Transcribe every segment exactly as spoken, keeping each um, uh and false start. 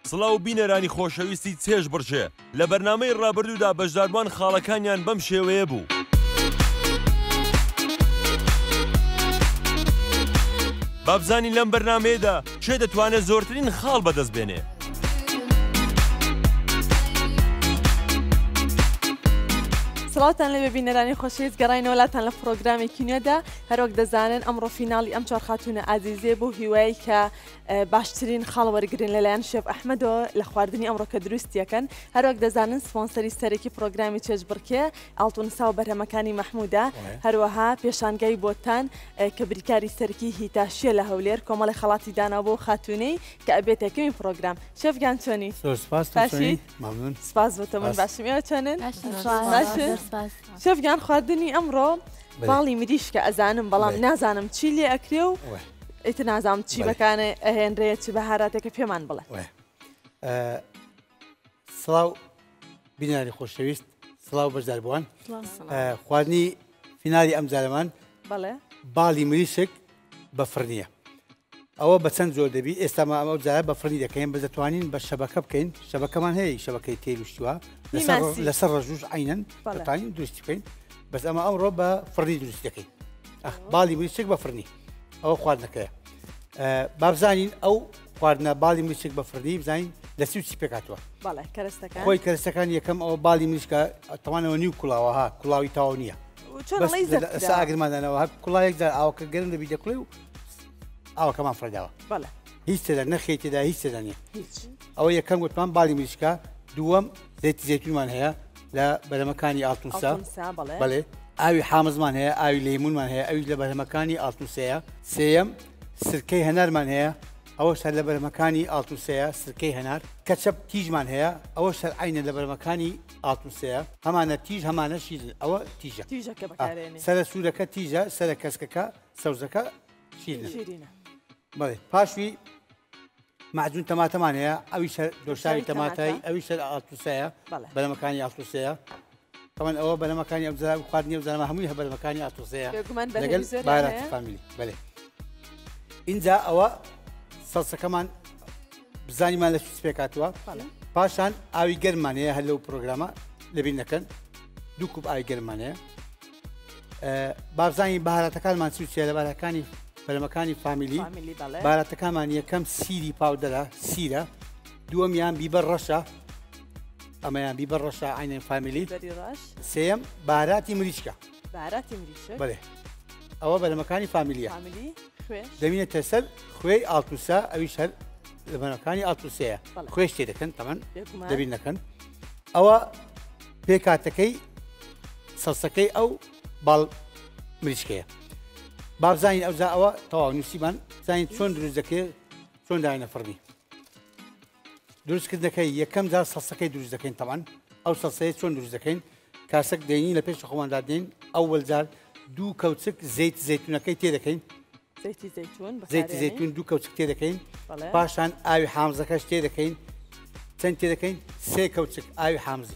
سڵاو بینەرانی خۆشەویستی چێژ بڕچێ لە بەرنامەی ڕابردوودا بەشداربوان خاڵەکانیان بەم شێوەیە بوو. بابزانی لەم بەرنامەیەدا چێ دەتوانێت زۆرترین خاڵ بەدەست بێنێ. سڵاوتان لێ ببینەرانی خۆشەویست گەڕاینەوە وڵاتان لە پرۆگرامێکی نوێدا هەروەک دەزانن ئەمڕۆ فیناڵی ئەم چوار خاتونە ئازیزێ بۆ هیوایی کە باشترین خاڵ وەرگرن لەلایەن شێف ئەحمەدەوە لە خواردنی ئەمڕۆ کە دروستیەکەن هەروەک دەزانن سپۆنسەری سەرەکی پرۆگرامی چێژ بڕکێ ئاڵتونسا و بەرهەمەکانی مەحموودە هەروەها پێشانگای بۆتان کە بریکاری سەرکی هیتاشیە لە هەولێر کۆمەڵی خەڵاتی دانا بۆ خاتونەی کە ئەبێت یەکەمی پرۆگرام شێفگیان چۆنی؟ سپاس بۆتە من باشم ئێوە چۆنن؟ شێفگیان خواردنی ئەمڕۆ باڵی مریشکە ئەزانم بەڵام نازانم چی لێ ئەکرێ و ئیتر نازانم چی بەکانە ئەهێنرێت چی بەهاراتێکە پێمان بڵێ. سڵاو بیناری خۆشەویست سڵاو بەشداربووان خواردنی فینالی ئەم جارەمان باڵی مریشک بە فڕنیە. ئەوە بە چەند زۆر دەبی ئێستا ئەمە جارە بە فڕنی دەکەین بە دەتوانین بە شەبەکە بکەین شەبەکەمان هەیە شەبەکەی تێل وشتووە لەسەر ڕژوش عینەن دەتوانین دروستی بکەین بەس ئەمە ئەمڕۆ بە فڕنی دروست دەکەین. باڵی مریشک بە فڕنی ئەوە خواردنەکەیە. بابزانین ئەو خواردنە باڵی مریشک بە فڕنی بزانین لە چی چی پێکاتوە. خۆی کەرەستەکان یەکەم ئەوە باڵی مریشکە تەوانەوە نیو کوڵاوە ها کوڵاوی تاو نییە ئاگرمادانەوە کوڵایەک جار ئاوکە گەرم دەبی دەکڵێ و ئاوەکەمان فڕداوە هیچ تێدا نەخێت تێدا هیچ تێدا نیە. ئەوە یەکەم گوتمان باڵی مریشکە دووەم زەیتی زەیتونمان هەیە لە بەرهەمەکانی ئاڵتونسا بەڵێ ئاوی حامزمان هەیە ئاوی لەیمونمان هەیە ئەوی لە بەرهەمەکانی ئاڵتونسەیە. سێیەم سرکەی هەنارمان هەیە ئەوەش هەر لە بەرهەمەکانی ئاڵتونسەیە سرکەی هەنار. کەچەپ تیژمان هەیە ئەوەش هەر عینە لە بەرهەمەکانی ئاڵتونسەیە هەمانە تیژ هەمانە شیرن ئەوە تیژە سەرە سوورەکە تیژە سەرە کەسکەکە سەوزەکە شیرینە. بەڵێ پاشوی معجون تەماتەمان هەیە ئەویش دۆشاوی تەماتای ئەویش ئاڵتونسەیە بەرهەمەکانی ئاڵتونسەیە. طبعا ئەوە بەرهەمەکانی ئەو خواردنی ئەو زانمە هەمووی بەرهەمەکانی ئاڵتونسەیە لەگەڵ بایراتی فامیلی. بەڵێ اینجا ئەوە سەڵسەکەمان بزانیمان لە چی پێکاتوە. پاشان ئاوی گەرممان هەیە هەر لەو پرۆگرامە لەبیر نەکەن دوو کوب ئاوی گەرممان هەیە. بابزانی بەهاراتەکانمان چی چێ لە بارەکانی بەرهەمەکانی فامیلی باراتەکانمان یەکەم سیری پاودەرە سیرە دووەمیان بیبەر ڕەشە ئەمەیان بیبەر ڕەشە عینێن فامیلی. سێم باراتی مریشکە بەڵێ ئەوە بەرهەمەکانی فامیلیە دەمینێتە سەر خوێی ئاڵتونسا ئەویش هەر لە بەرهەمەکانی ئاڵتونسەیە خوێش تێ دەکەن تەمەن دەبیر نەکەن. ئەوە پێکاتەکەی سەڵسەکەی ئەو باڵ مریشکەیە. بابزانین ئەوزا ئەوە تەواو نووسیمان زانین چۆن دروست دەکەێت چۆن داینە فڕنی دروستکردنەکەی یەکەم جار سەڵسەکەی دروست دەکەین تەمان ئەو سەڵسەیە چۆن دروست دەکەین کاسەک دێنی لە پێش خۆماندا دێن ئەوەل جار دوو کەوچک زەیت زەیتونەکەی تێ دەکەین زەیتی زەیتون دوو کەوچک تێ دەکەین پاشان ئاوی حامزەکەش تێ دەکەین چەند تێ دەکەین سێ کەوچک ئاوی حامزی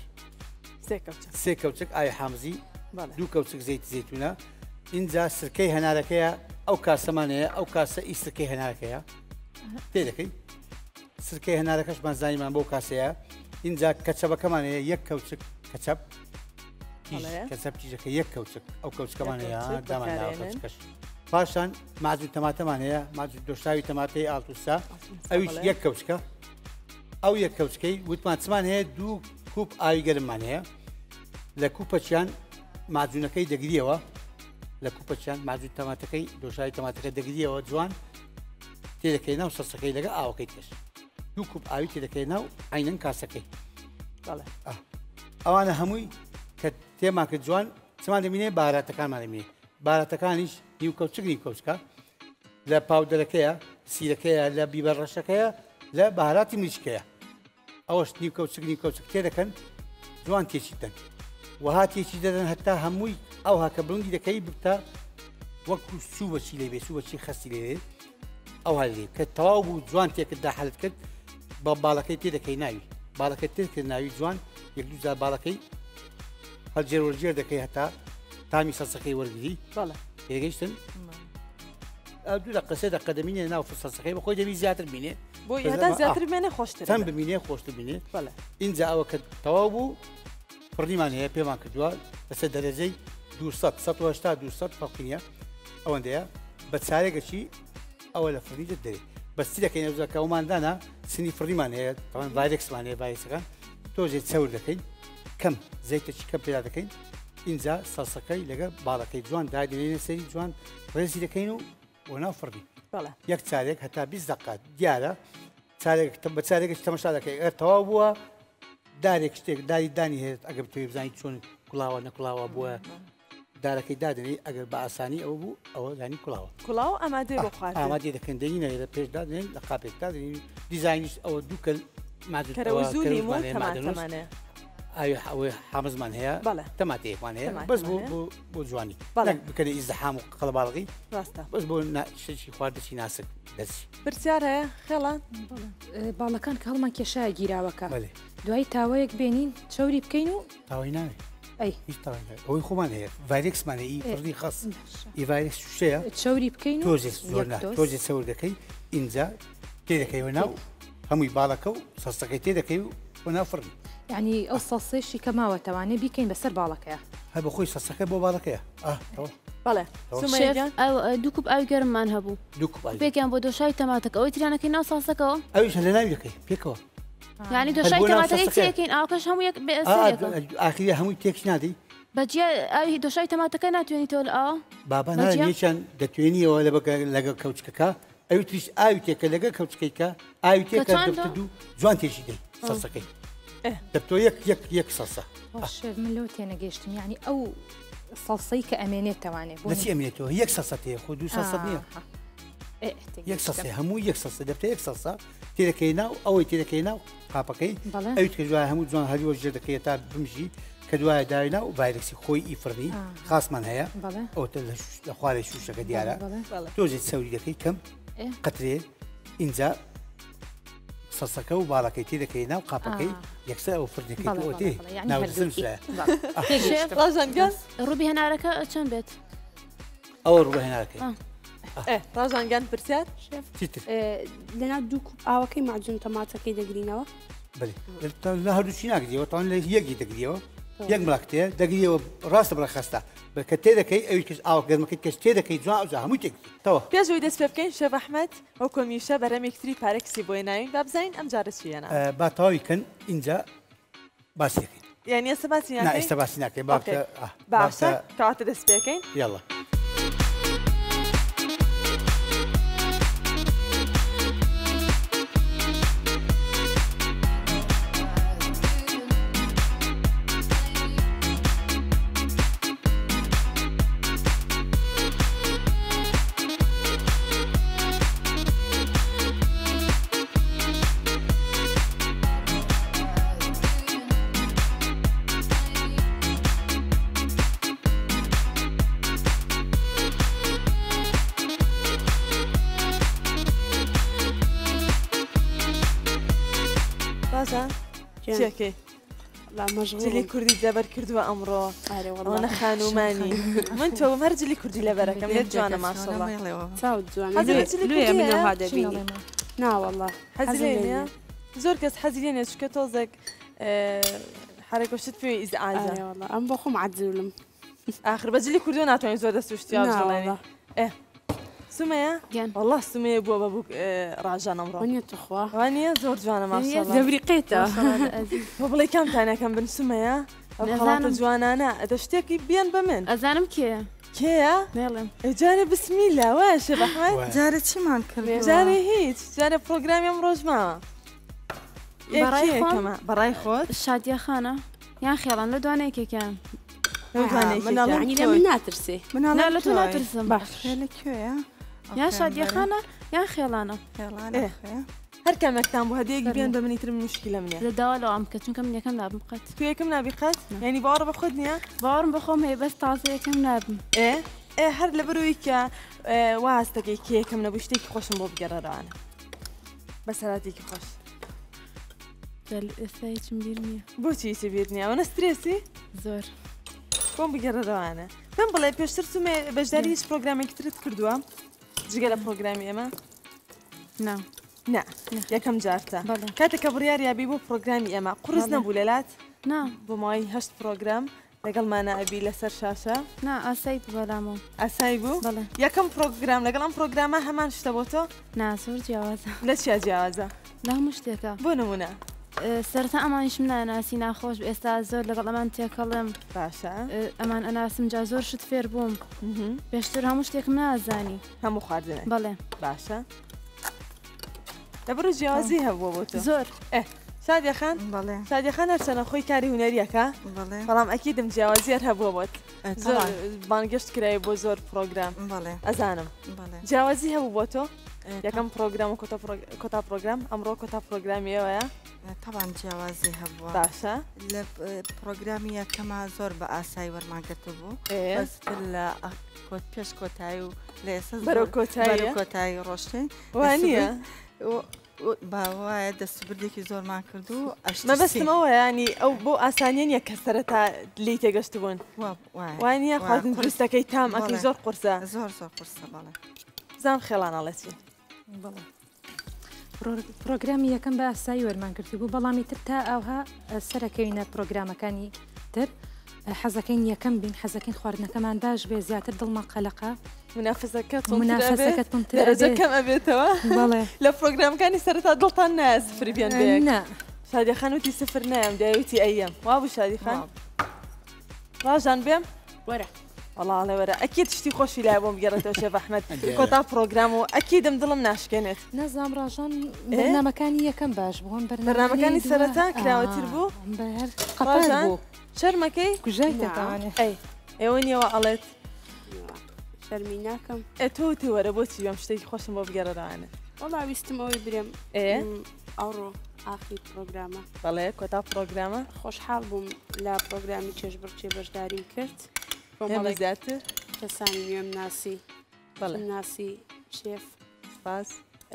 سێ کەوچک ئاوی حامزی دوو کەوچک زەیتی زەیتونە. اینجا سرکەی هەنارەکەیە ئەو کاسەمانەیە ئەو کاسە ئی سرکەی هەنارەکەیە تێ دەکەین سرکەی هەنارەکەشمان زانیمان بۆ کاسەیە. اینجا کەچەبەکەمانەیە یەک کەوچک کەچەپ کەچەپ تیژەکە یەک کەوچک ئەو کەوچکەمانەیە دامانکەش. پاشان ماجون تەماتەمان هەیە ماجون دۆشاوی تەماتەی ئاڵتونسا ئەویش یەک کەوچکە ئەو یەک کەوچکەی وتمان چمان هەیە دوو کوب ئاوی گەرممان هەیە لە کوپەچیان ماجونەکەی دەگریەوە لە کوپەچیان ماجون تەماتەکەی دۆشاوی تەماتەکە دەگریەوە جوان تێ دەکەی ناو سەسەکەی لەگە ئاوەکەی کەش دوو کوب ئاوی تێ دەکەی ناو عینەن کاسەکەی. ئەوانە هەمووی کە تێمان کرد جوان چمان دەبینێ باراتەکانمان دەبینێ باراتەکانیش نیو کەوچک نیو کەوچکە لە پاودەرەکەیە سیرەکەیە لە بیبەر ڕەشەکەیە لە بەهاراتی مریشکەیە ئەوەش نیو کەوچک نیو کەوچک تێ دەکەن جوان تێچی دەن وها تێچی دەدەن هەتا هەمووی ئەو هاکە بڵندی دەکەی بتە وەکو سووبەچی لێ بێ سووبەچی خەستی لێ ئەو هەلێ کە تەواو بوو جوان تێکردا حەلت کرد بە باڵەکەی تێ دەکەی ناوی باڵەکە تێ کرد ناوی جوان یەک دوو جار باڵەکەی هەڵجێر وەرجێر دەکەی هەتا تامی سەسەکەی وەرگری تێگەیشتن دوو لە قسە دە قەدەمینێ ناو فسەسەکەی بە خۆی دەبی زیاتر بینێ بۆ هەتا زیاتر بێنێ خۆشتر چەند ببینێ خۆشتر بینێ اینجا ئەوە کە تەواو بوو پڕنیمان هەیە پێمان کردووە لەسەر دەرەجەی دووسەد سەد و هەشتا دووسەد فەرقی نییە ئەوەندەیە بە چارێکەکی ئەوە لە فڕنی دەرێ بەستی دەکەین ئەوزەکە ئەوماندانا سنی فڕنیمان هەیە تەوان ڤایرێکسمان هەیە ڤایرسەکان تۆزێ چەور دەکەین کەم زەیتێکی کەم پێدا دەکەین اینجا سەسەکەی لەگە باڵەکەی جوان دادێنێنە سەری جوان ڕێزی دەکەین و بۆ ناو فڕنی یەک چارێک هەتا بیست دقات دیارە بە چارێکی تەمەشا دەکەی ئەر تەواو بووە دارێک شتێک داری دانی هەیە ئەگەر توێ بزانیت چۆن کوڵاوە نەکوڵاوە بووە دارەکەی دادنی ئەگەر بە ئاسانی ئەو بوو ئەوە زانی کوڵاوە کوڵاو ئەمادەی بۆ خواردن ئامادەی دەکەن دەینە لە پێش دادنێن لە قاپێکتا دەنین دیزاینیش ئەوە دووکە مادەمانێ ئاوی ئەوەی حامزمان هەیە تەماتەیەکمان هەیە بەس بۆ جوانی بکەنە ئیزدەحام و قەڵەباڵغی بەس بۆ شتێکی خواردەی ناسک دەچی پرسیار هەیە خێڵان باڵەکان کە هەڵمان کێشایە گیراوەکە دوای تاوەیەک بێنین چاوری بکەین و تاوای ناوێت ئەوەی خۆمان هەیە ڤایرێکسمان هەیە فڕنی خەس ئی ڤایرێکس شتەیە چاوری بکەین تۆزێ تۆزێ چەور دەکەی اینجا تێ دەکەیەوە ناو هەمووی باڵەکە و سەستەکەی تێ دەکەی و بۆ ناو فڕنی یعنی ئەو سەسێشی کەماوە تەوانێ بیکەین بەسەر باڵەکەیە هە بە خۆی سەسەکەی بۆ باڵەکەیە بەڵێ دوو کوب ئاوی گەرممان هەبوو پێکیان بۆ دۆشای تەماتەکە ئەوەی ترانەکەی ناو ساسەکەەوە ئەویش لە ناوی دەکەی پێکەوە یعنی دۆشای تەماتەکەی چیەکەین ئاوکەش هەموو یەک ئاخری هەمووی تێکش نادەی بەجیا ئاوی دۆشای تەماتەکە ناتوانیتەوە لە ئاوە بابا نەیەکیان دەتوێنیەوە لە لەگە کەوچکەکە ئەوی تریش ئاوی تێکە لەگە کەوچکەیکە ئاوی تێکە دەبتدو جوان تێشی دەی سەسەکەی دەبتۆ یەک یەک یەک سەسە من لەوە تێنەگەیشتم یعنی ئەو سەڵسەی کە ئەمێنێت توانێت بۆچی ئەمێنێتەوە یەک سەسە تێ خۆ دوو سەسە نییە یەک سەسێ هەموو یەک سەسە دەبتە یەک سەسە تێدەکەی ناو ئەوەی تێدەکەی ناو قاپەکەی ئەویت کە دوای هەموو جوان هەریوە ژێر دەکەی تا بمژی کە دوایە داوی ناو ڤایرێکسی خۆی ئیفڕنی خاصمان هەیە ئەوتە لە خوارێ شوشەکە دیارە تۆزێت چەوری دەکەی کەم قەترێ اینجا سەسەکە و باڵەکەی تێ دەکەی ناو قاپەکەی یەکسەر ئەو فڕنەکەی تێ ناوزمشە ڕاژانگەن ڕووبی هەنارەکە چەند بێت ئەوە ڕووبە هێنارەکەی ڕاژانگەن پرسیار لەنا دوو کوب ئاوەکەی ماجون تەماتەکەی دەگرینەوە لە هەردووچی ناگریەوە تاوان لە یەکی دەگریەوە یەک مڵاکتێ دەگریەوە ڕاستە بڕەخەستە کە تێ دەکەی ئەوی کەس ئاو گەرمەکەی کەس تێ دەکەی جوان ئەوجا هەمووی تێکەوە پێشەوەی دەست پێ بکەین شەف ئەحمەد ئەو کۆمیشە بەرەمێکتری پارێکسی بۆی ناوین با بزانین ئەم جارە چیەنە با تەواوی کەن اینجا باسی دەکەین یعنی ئێستا باسی ناکەین ئێستا باسی ناکەین باشە کەواتە دەست پێکەین یاڵڵا چیەکەی جلی کوردی جەبەر کردووە ئەمڕۆ ئەوەنە خانومانی من تۆ هەر جلی کوردی لەبەرەکەم لێت جوانە ماشەڵڵا ناوەڵڵا حەزیێنە زۆر کەس حەزیێنێ چکە تۆزێک حرەکەشت پێ ئیزعاجە ئەم بۆ خۆم عەجزولم ئاخر بە جلی کوردی ناتوانین زۆر دەست شتیان بڵێنی سومەیە وەڵڵا سومەیە بووە بە بوو ڕاژان ئەمڕۆ وانە تخوا وانە زۆر جوانە ماشەڵڵا دەبریقێتە بۆ بڵێ کامتانەکەم بن سومەیە ئەو جوانانە ئەدە شتێکی بیان بە من ئەزانم کێ کێیە نێڵێم جارێ بسمیلە وایە شێف ئەحمەد جارە چیمان کرد جارێ هیچ جارێ پرۆگرامی ئەم ڕۆژماوە بەڕای خۆت شادیە خانە یان خێڵان لە دوانەیەکێکیان لە من ناترسێ لە تۆ ناترسم باش لەکوێیە یان شادیە خانە یان خێڵانە هەر کامێکتان بۆ هەدەیەکی بێن بە منیتر مشکلە منە لە داوا لەوام بکە چونکە من یەکەم نابم قەت تو یەکەم نابی قەت یعنی باوەڕ بە خۆت نییە باوەڕم بەخۆم هەیە بەس تازە یەکەم نابم ئێ ئێ هەر لەبەرەوەی کە واستەکەی کە یەکەم نەبوو شتێکی خۆشم بۆ بگەڕەوانە بەسەراتێکی خۆش ئێستا هیچم بیر نییە بۆچی هیچ بیر نییە ئەوە سترێسی زۆر بۆم بگەڕەوانە من بڵێ پێشتر سومێ بەشداری هیچ پرۆگرامێکی ترت کردووە جگە لە پرۆگرامی ئێمە نا نا یەکەم جارتە بەڵێ کاتێککە بڕیاریابی بۆ پرۆگرامی ئێمە قورس نەبوو لەلات نا بۆ ماوەی هەشت پرۆگرام لەگەڵمانە ئەبی لەسەر شاشە نا ئاسایی بەلامەوە ئاسایی بوو بەڵێ یەکەم پرۆگرام لەگەڵ ئەم پرۆگرامە هەمان شتە بۆ تۆ نا زۆر جیاوازە لە چیا جیاوازە لە هەموو شتێکە بۆ نمونە سەرتا ئەمانیشم ناناسی ناخۆش ئێستا زۆر لەگەڵ ئەمان تێکەڵم باشە ئەمان ئەناسم جا زۆر شت فێر بووم پێشتر هەموو شتێکم نازانی هەموو خواردنە بەڵێ باشە لەبڕ جیاوازی هەبووە بۆ تۆ زۆر سادیە خان بەڵێ سادیە خان هەرچەنە خۆی کاری هونەریەکە بەڵێ بەڵام ئەکیدم جیاوازیەر هەبووە بۆت زۆر طبعاً. بانگەشت کرای بۆ زۆر پرۆگرام بەڵێ ئەزانم بەڵێ جیاوازی هەبوو بۆ تۆ یەکەم پرۆگرام و کۆتا پرۆگرام ئەمڕۆ کۆتا پرۆگرامیەوەیە طبعاً جیاوازی هەبووە باشە لە پرۆگرامی یەکەما زۆر بە ئاسایی وەرماگرتو بوو ئێ بەستر لە کۆت پێش کۆتایی و لە ئێستا بەرەو کۆتاییە؟ کۆتایی ڕۆشتین وانە باوایە دەستبردێکی زۆرمان کرد و مەبەستمەوە ینی ئەو بۆ ئاسانیان یە کە سەرەتا لی تێگەشت بوون وانە خواردن دروستەکەی تام ئەکەی زۆر قورسە زۆر زۆر قورسە بەڵێ زام خێڵانەڵەتی پرۆگرامی یەکەم بە ئاسایی وەرمان کردی بوو بەڵامی تر تا ئەوها سەرەکەوینە پرۆگرامەکانی تر حەزەکەین یەکەم بین حەزەکەین خواردنەکەمان باش بێ زیاتر دڵمان قەلەقا منافسەکە منافسەکە دەرەجەکەم ئەبێتەوە بەڵێ لە پرۆگرامەکانی سەرەتا دڵتان نایە سفر بیان بێ نا شادی خانوتی سفر نایم دایوتی ئەیم وا بوو شادی خان ڕاژان بێم وەرە وەڵاڵێ وەرە ئەکید شتی خۆشی لای بۆم بگەڕێتەوە شێف ئەحمەد کۆتا پرۆگرام و ئەکیدم دڵم ناشکێنێت نەزام ڕاژان بەرنامەکانی یەکەم باش بوون بەرنامەکانی سەرەتا کراوەتر بوو قەپال بوو شەرمەکەی کوژای دەتوانێت ئەی ئێوە نیەوە ئەڵێت شەرمی ناکەم ئە تۆتی وەرە بۆچی ئەم شتێکی خۆشم بۆ بگەڕێنە وەڵا ویستم ئەوەی برێم ئێ ئەوڕۆ ئاخری پرۆگرامە بەڵێ کۆتا پرۆگرامە خۆشحاڵ بووم لە پرۆگرامی چێژبڕچێ بەشداریم کرد ئێمە زیاتر کەسانی نوێم ناسی بەڵێ ناسی شێف باس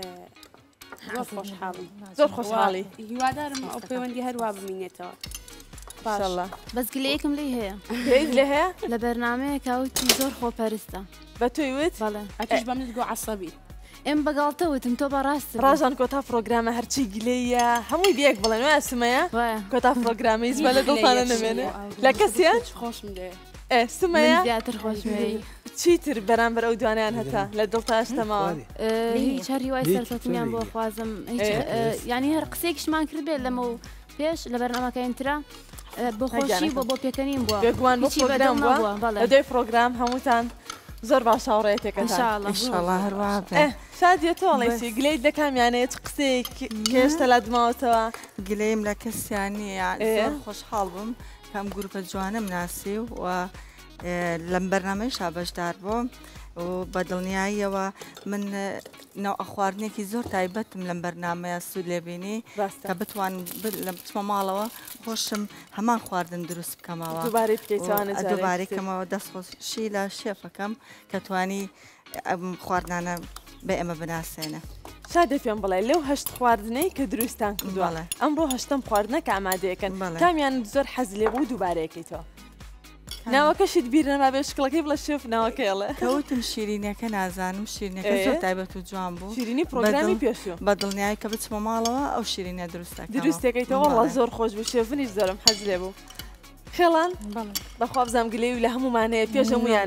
زۆر خۆشحاڵم زۆر خۆشحاڵی هیوادارم ئەو پەیوەندی هەروە بمینێتەوە باشەڵە بەزگلەیەکم لی هەیە پێیت لێ هەیە لە بەرنمەیە کاوتی زۆر خۆپەرستە بە تۆی وت بەڵێ ئەتیش بەم گۆ عسەبی ئێم بەگاڵتەوتم تۆ بەڕاست ڕاژان کۆتا پرۆگرامە هەرچی گلەیە هەمووی دیەک بڵێن وای سمەیە کۆتا پرۆگرامی زبە لە دڵتانە نەمێنێ لە کەسیان خۆشم دێ ئێ سمەیە زیاتر خۆشمەوەی چیتر بەرامبەر ئەو دوانیان هەتا لە دڵتا هەشتەماوە هیچ هەر هیوای سەرکەوتنیان بۆ خوازم ینی هەر قسێکیشمان کرد بێت لەمە و پێش لە بەرنامەکەین ترا بۆ خۆشی بۆ بۆ پێکەنین بووە بێگوان بۆ پرۆگرام بووە لە دوای پرۆگرام هەمووتان زۆر باش هاوڕێتێکە ئینشاءڵڵا هەروە شادیە تۆڵێسی گلەی دەکامیانەیە قسێک گەشتە لە دماوەتەوە گلەیم لە کەسیانی زۆر خۆشحاڵ بووم کەم گروپە جوانم ناسی و لەم بەرنامەیشا بەشدار بووم و بە دڵنیاییەوە من ناو ئەخواردنێکی زۆر تایبەتم لەم بەرنامەیە سوود لێبینی کە بتوان لە بچمە ماڵەوە خۆشم هەمان خواردن دروست بکەمەوە دووبارێکەمەوە دەستخۆشی لە شێفەکەم کە توانی ئەم خواردانە بە ئێمە بناسێنە شادە پێم بڵێ لەو هەشت خواردنەی کە دروستان کردووە ئەمڕۆ هەشتم خواردنە کە ئامادەیەکەن تامیان زۆر حەز لێ بوو دووبارەیەکەیتەوە ناوەکەشت بیر نەما بێ شکڵەکەی بڵە شێف ناوەکەیڵێ کەوتم شیرینەکە نازانم شیرینەکە زۆر تایبەت و جوان بوو شیرینی پرۆگرامی پێشوو بە دڵنیایی کە بچمە ماڵەوە ئەو شیرینە دروستەکە دروستەکەیتەوە وەڵا زۆر خۆش بوو شێفنیش زۆرم حەز لێ بوو خێڵان بەخوا بزانم گلەی و لە هەمومانەیە پێش هەمویان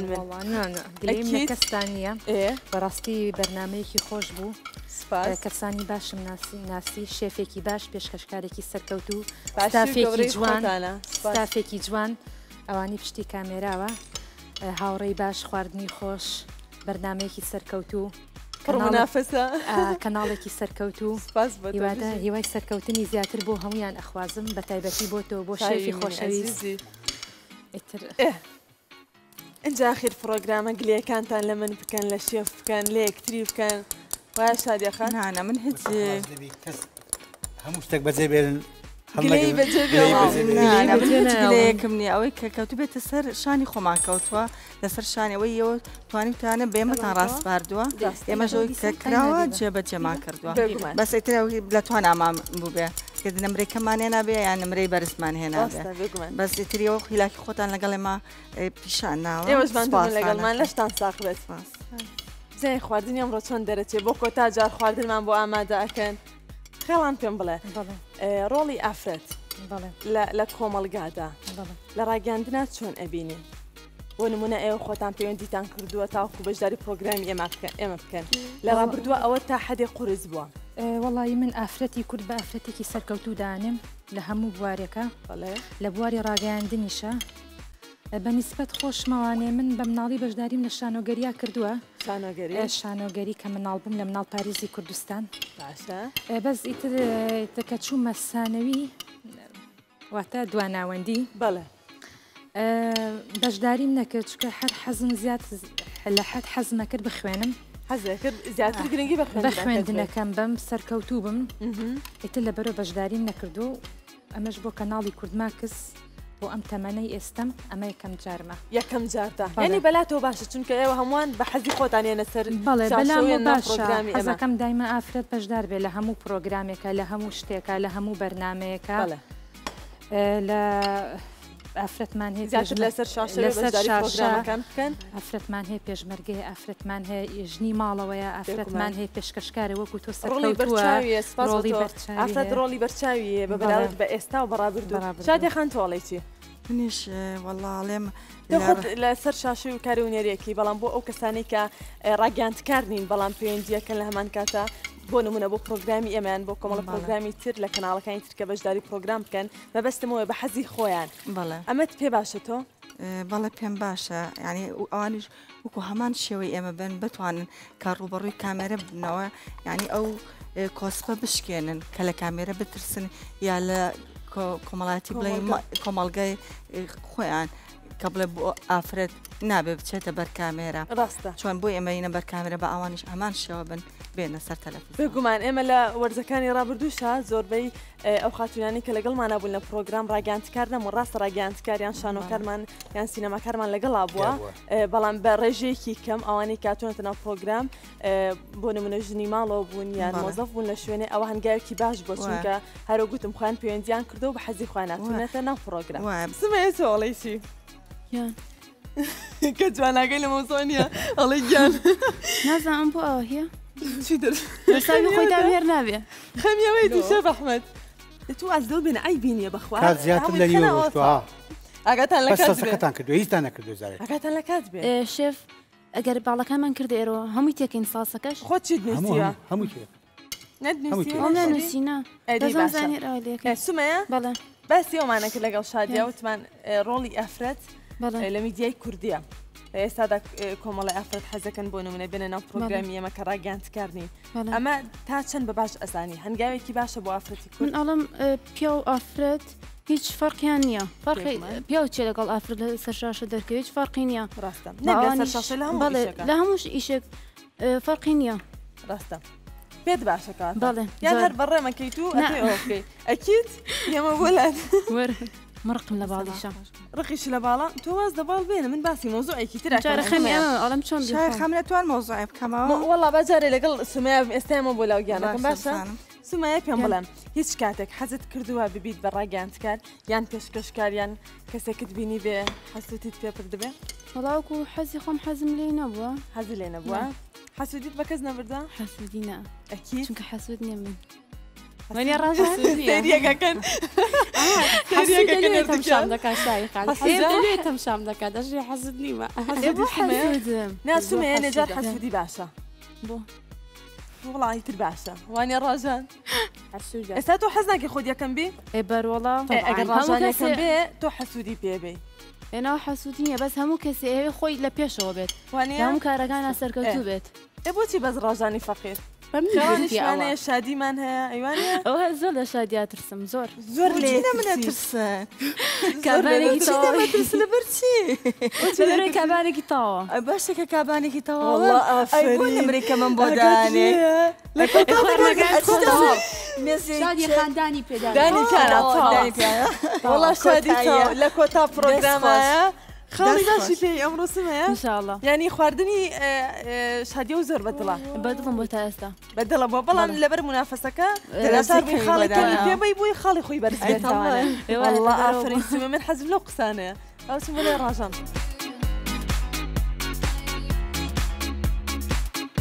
من کەستانیە بەڕاستی بەرنمەیەکی خۆش بوو کەسانی باشم ناسی ناسی شێفێکی باش پێشکەشکارێکی سەرکەوت و ستافێکی جوان ستافێکی جوان ئەوانی پشتی کامێراوە هاوڕێی باش خواردنی خۆش بەرنمەیەکی سەرکەوت و منافسە کەناڵێکی سەرکەوت و هیوادە هیوای سەرکەوتنی زیاتر بۆ هەمویان ئەخوازم بە تایبەتی بۆ تۆ بۆ شێفی خۆشەویست اینجا آخر پرۆگرامە گلەکانتان لە من بکەن لە شێف بکەن لە یەکتری بکەن وای شادیەخان نانە من هیچ هەموو شتێک بەجێ بێرن گلەیەکم نیە ئەوەی کە کەوتو بێتە سەر شانی خۆمان کەوتووە لەسەر شانەوەی ئەوە توانیتانە بێمەتان ڕاستپاردووە ئێمەژەوەی کە کراوە جێبەجێمان کردووە بەس ئیتر لە توان ئامان بوو بێ کە نمرێکەمان هێنا بێ یان نمرەی بەرزمان هێنا بێ بەس ئیتریەوە خیلاکی خۆتان لەگەڵ ئێمە پیشان ناوە ئێوەشمان لەگەڵمان لەشتان ساق بێت زين خواردنی ئەمڕۆ چۆن دەرەچێت بۆ کۆتا جار خواردنمان بۆ ئامادە ئەکەن خێڵان پێم بڵێ ڕۆڵی ئافرەت لە کۆمەڵگادا لە ڕاگەاندنا چۆن ئەبینێ بۆ نمونە ئێوە خۆتان پەیوەندیتان کردووە تاوەکو بەشداری پرۆگرامی ئێمە بکەن لە ڕابردووە ئەوە تا حەدێ قورس بووە وەڵی من ئافرەتی کورد بە ئافرەتێکی سەرکەوتوو دانم لە هەموو بوارێکە لە بواری ڕاگەاندنیشە بە نیسبەت خۆشمەوانێ من بە مناڵی بەشداریم لە شانۆگەریا کردووە شانۆگەری کە مناڵ بووم لە مناڵ پاریزی کوردستان بەس ئیتر کە چوومە سانەوی واتە دواناوەندی بەڵێ بەشداریم نەکرد چکە هەر حەزم زیاد لە حەد حەزمە کرد بخوێنم زیاتر گرنگی بە خوێندنەکەم بەم سەرکەوتوو بم ئیتر لەبەرە بەشداریم نەکردو ئەمەش بۆ کەناڵی کوردماکس بۆ ئەم تەمەنەی ئێستم ئەمە یەکەم جارمە یەکەم جاردا ینی بەلاتەوە باشە چونکە ئێوە هەمووان بە حەزی خۆتانێنە سەر بەڵێ بەلام باشە حەزەکەم دایمە ئافرەت بەشدار بێ لە هەموو پرۆگرامێکە لە هەموو شتێکە لە هەموو بەرنمەیەەکە لە ئافرەتمان هەیە لەسەر شاشەکان بکەن ئافرەتمان هەیە پێشمەرگەی ئافرەتمان هەیە ژنی ماڵەوەیە ئافرەتمان هەیە پێشکەشکارە وەکو تۆ ئافرەت ڕۆڵی بەرچاویە بە بەراورد بە ئێستا و بەڕابردوو شادی خان تۆڵێکی منیش وەڵاڵێم لەسەر شاشی و کاری ونێریەکی بەڵام بۆ ئەو کەسانی کە ڕاگەاندکار نین بەڵام پەیوەندیەکەن لە هەمان کاتە بۆ نمونە بۆ پرۆگرامی ئەمان بۆ کۆمەڵە پرۆگرامی تر لە کەناڵەکانی تر کە بەشداری پرۆگرام بکەن مەبەستمەوە بە حەزی خۆیان ئەمەت پێ باشە تۆ؟ بەڵێ پێم باشە ینی ئەوانیش وەکو هەمان شێوەی ئێمە بن بتوانن کە ڕوبەڕووی کامێرە بنەوە ینی ئەو کۆسپە بشکێنن کە لە کامێرە بترسن یا لە کۆمەڵاتی بڵێ کۆمەڵگای خۆیان کە بڵێ بۆ ئافرەت نابێ بچێتە بەر کامێرە ڕاستە چۆن بۆ ئێمەینە بەر کامێرە بە ئەوانیش هەمان شێوە بن بێنە سەر تەلەڤیزیۆن بێگومان ئێمە لە وەرزەکانی ڕابردووشە زۆربەی ئەو خاتونانی کە لەگەڵمانە بوون لە پرۆگرام ڕاگەاندکار نەم و ڕاستە ڕاگەاندکاریان شانۆکارمان یان سینەماکارمان لەگەڵا بووە بەڵام بە ڕێژەیەکی کەم ئەوانەی کاتونەتە ناو پرۆگرام بۆ نمونە ژنی ماڵەوە بوون یان مۆزەف بوون لە شوێنێ ئەوە هەنگاوێکی باش بۆ چونکە هەرو گوتم خوان پەیوەندیان کردو بە حەزی خوان ناتونێتە ناو پرۆگرام سمەیە تۆڵێکی کە جواناگەی لە مۆزۆنیە ئەڵێ گیان نازانم بۆ ئەوە هەیە چی دەرساوی خۆیدا هێر نابێ خەمیەوەی دیشە بەحمەد تو ئەس دڵ بێنە ئەی بینیە بەخوا کات زیاتر لە نیوە ئاگاتان لە کاتەکەتان کردو هیچتان نەکردو زارێت ئاگاتان لە کات بێ شێف ئەگەر باڵەکانمان کردە ئێرەوە هەمووی تێکین ساسەکەش خۆ چیت نووسیوە هەموو نەنووسینە سومەیە بەڵێ باسی ئەومانە کرد لەگەڵ شادیا وتمان ڕۆڵی ئەفرەت لە میدیای کوردیە ئێستادا کۆمەڵی ئافرەت حەزەکەن بۆ نمونە بێنە ناو پرۆگرامی ئێمە کە ڕاگەاندکارنی ئەمە تا چەند بە باش ئەزانی هەنگاوێکی باشە بۆ ئافرەتی من ئەڵم پیا و ئافرەت هیچ فەرقیان نییە فەرقی پیا و چێ لەگەڵ ئافرەت لە سەر شاشە دەرکەوێت هیچ فەرقی نییە ڕاستە لە هەمووش ئیشێک فەرقی نییە ڕاستە پێت باشەکات بەڵێ یان هەر بەڕێمەکەیت و ئەوکەی ئەکیت ئێمە وەلات مرقم لە باڵیشە ڕقیش لە باڵا تۆ واز دەباڵ بێنە من باسی مۆزوعێکی تر ئەڵم چۆن خەم نەتوان مۆزوعی بکەمەوە وەڵا بەجارێ لەگەڵ سومەیە ئێستامە بۆ لاو گیانەکەم باشە سومەیە پێم بڵێم هیچ کاتێک حەزت کردووە ببیت بە ڕاگەاندکار یان پێشکەشکاریان کەسێکت بینی بێ حەسووتیت پێ پردبێ وەڵاوکو حەزی خۆم حەزم لێ نەبووە حەزی لێ نەبووە حەسوودیت بە کەس نەبردا حەسوودی نە ئەکی چونکە حەسوود نییە من وەنی ڕاستێریەکەکەن شام دەکات شایقان شام دەکات دەژێ حەزت نیمە ناسومەیە نەجار حەسوودی باشە بۆ وڵی تر باشە وانێ ڕۆژان ئێستا تۆ حەز ناکەی خۆت یەکەم بێ ئێ بەرۆڵا ئەگەر ڕۆژان یەکەم بێ تۆ حەسوودی پێ بێ ئێناوە حەسوودی نییە بەس هەموو کەسی ئێوێ خۆی لە پێشەوە بێت هەموو کارەکان سەرکەوتوو بێت ئێ بۆچی بەس ڕۆژانی فەقیر شانەیە شادیمان هەیە ئەیوانە ئەوە زۆر لە شادیا ترسم زۆر زۆر لێ منەترسن کابانێکی لە بەرچی کابانێکی تاوە باشە کە کابانێکی تەواوە نمرێکە من بۆ دانێ شادی خاندانی پێدانی وڵا شادی لە کۆتا پرۆگرامایە خاڵی باشی پێی ئەمڕۆ سمەیە انشاءالله ینی خواردنی شادیە و زۆر بەدڵە بەدڵم بۆ تا ئێستا بەدڵە بۆ بەڵام لەبەر منافەسەکە خاڵی پێی بووی خاڵی خۆی بەرزێتوانە والله ئافرین سمە من حەزم لەو قسانەیە ئەو سمە لێ ڕاژان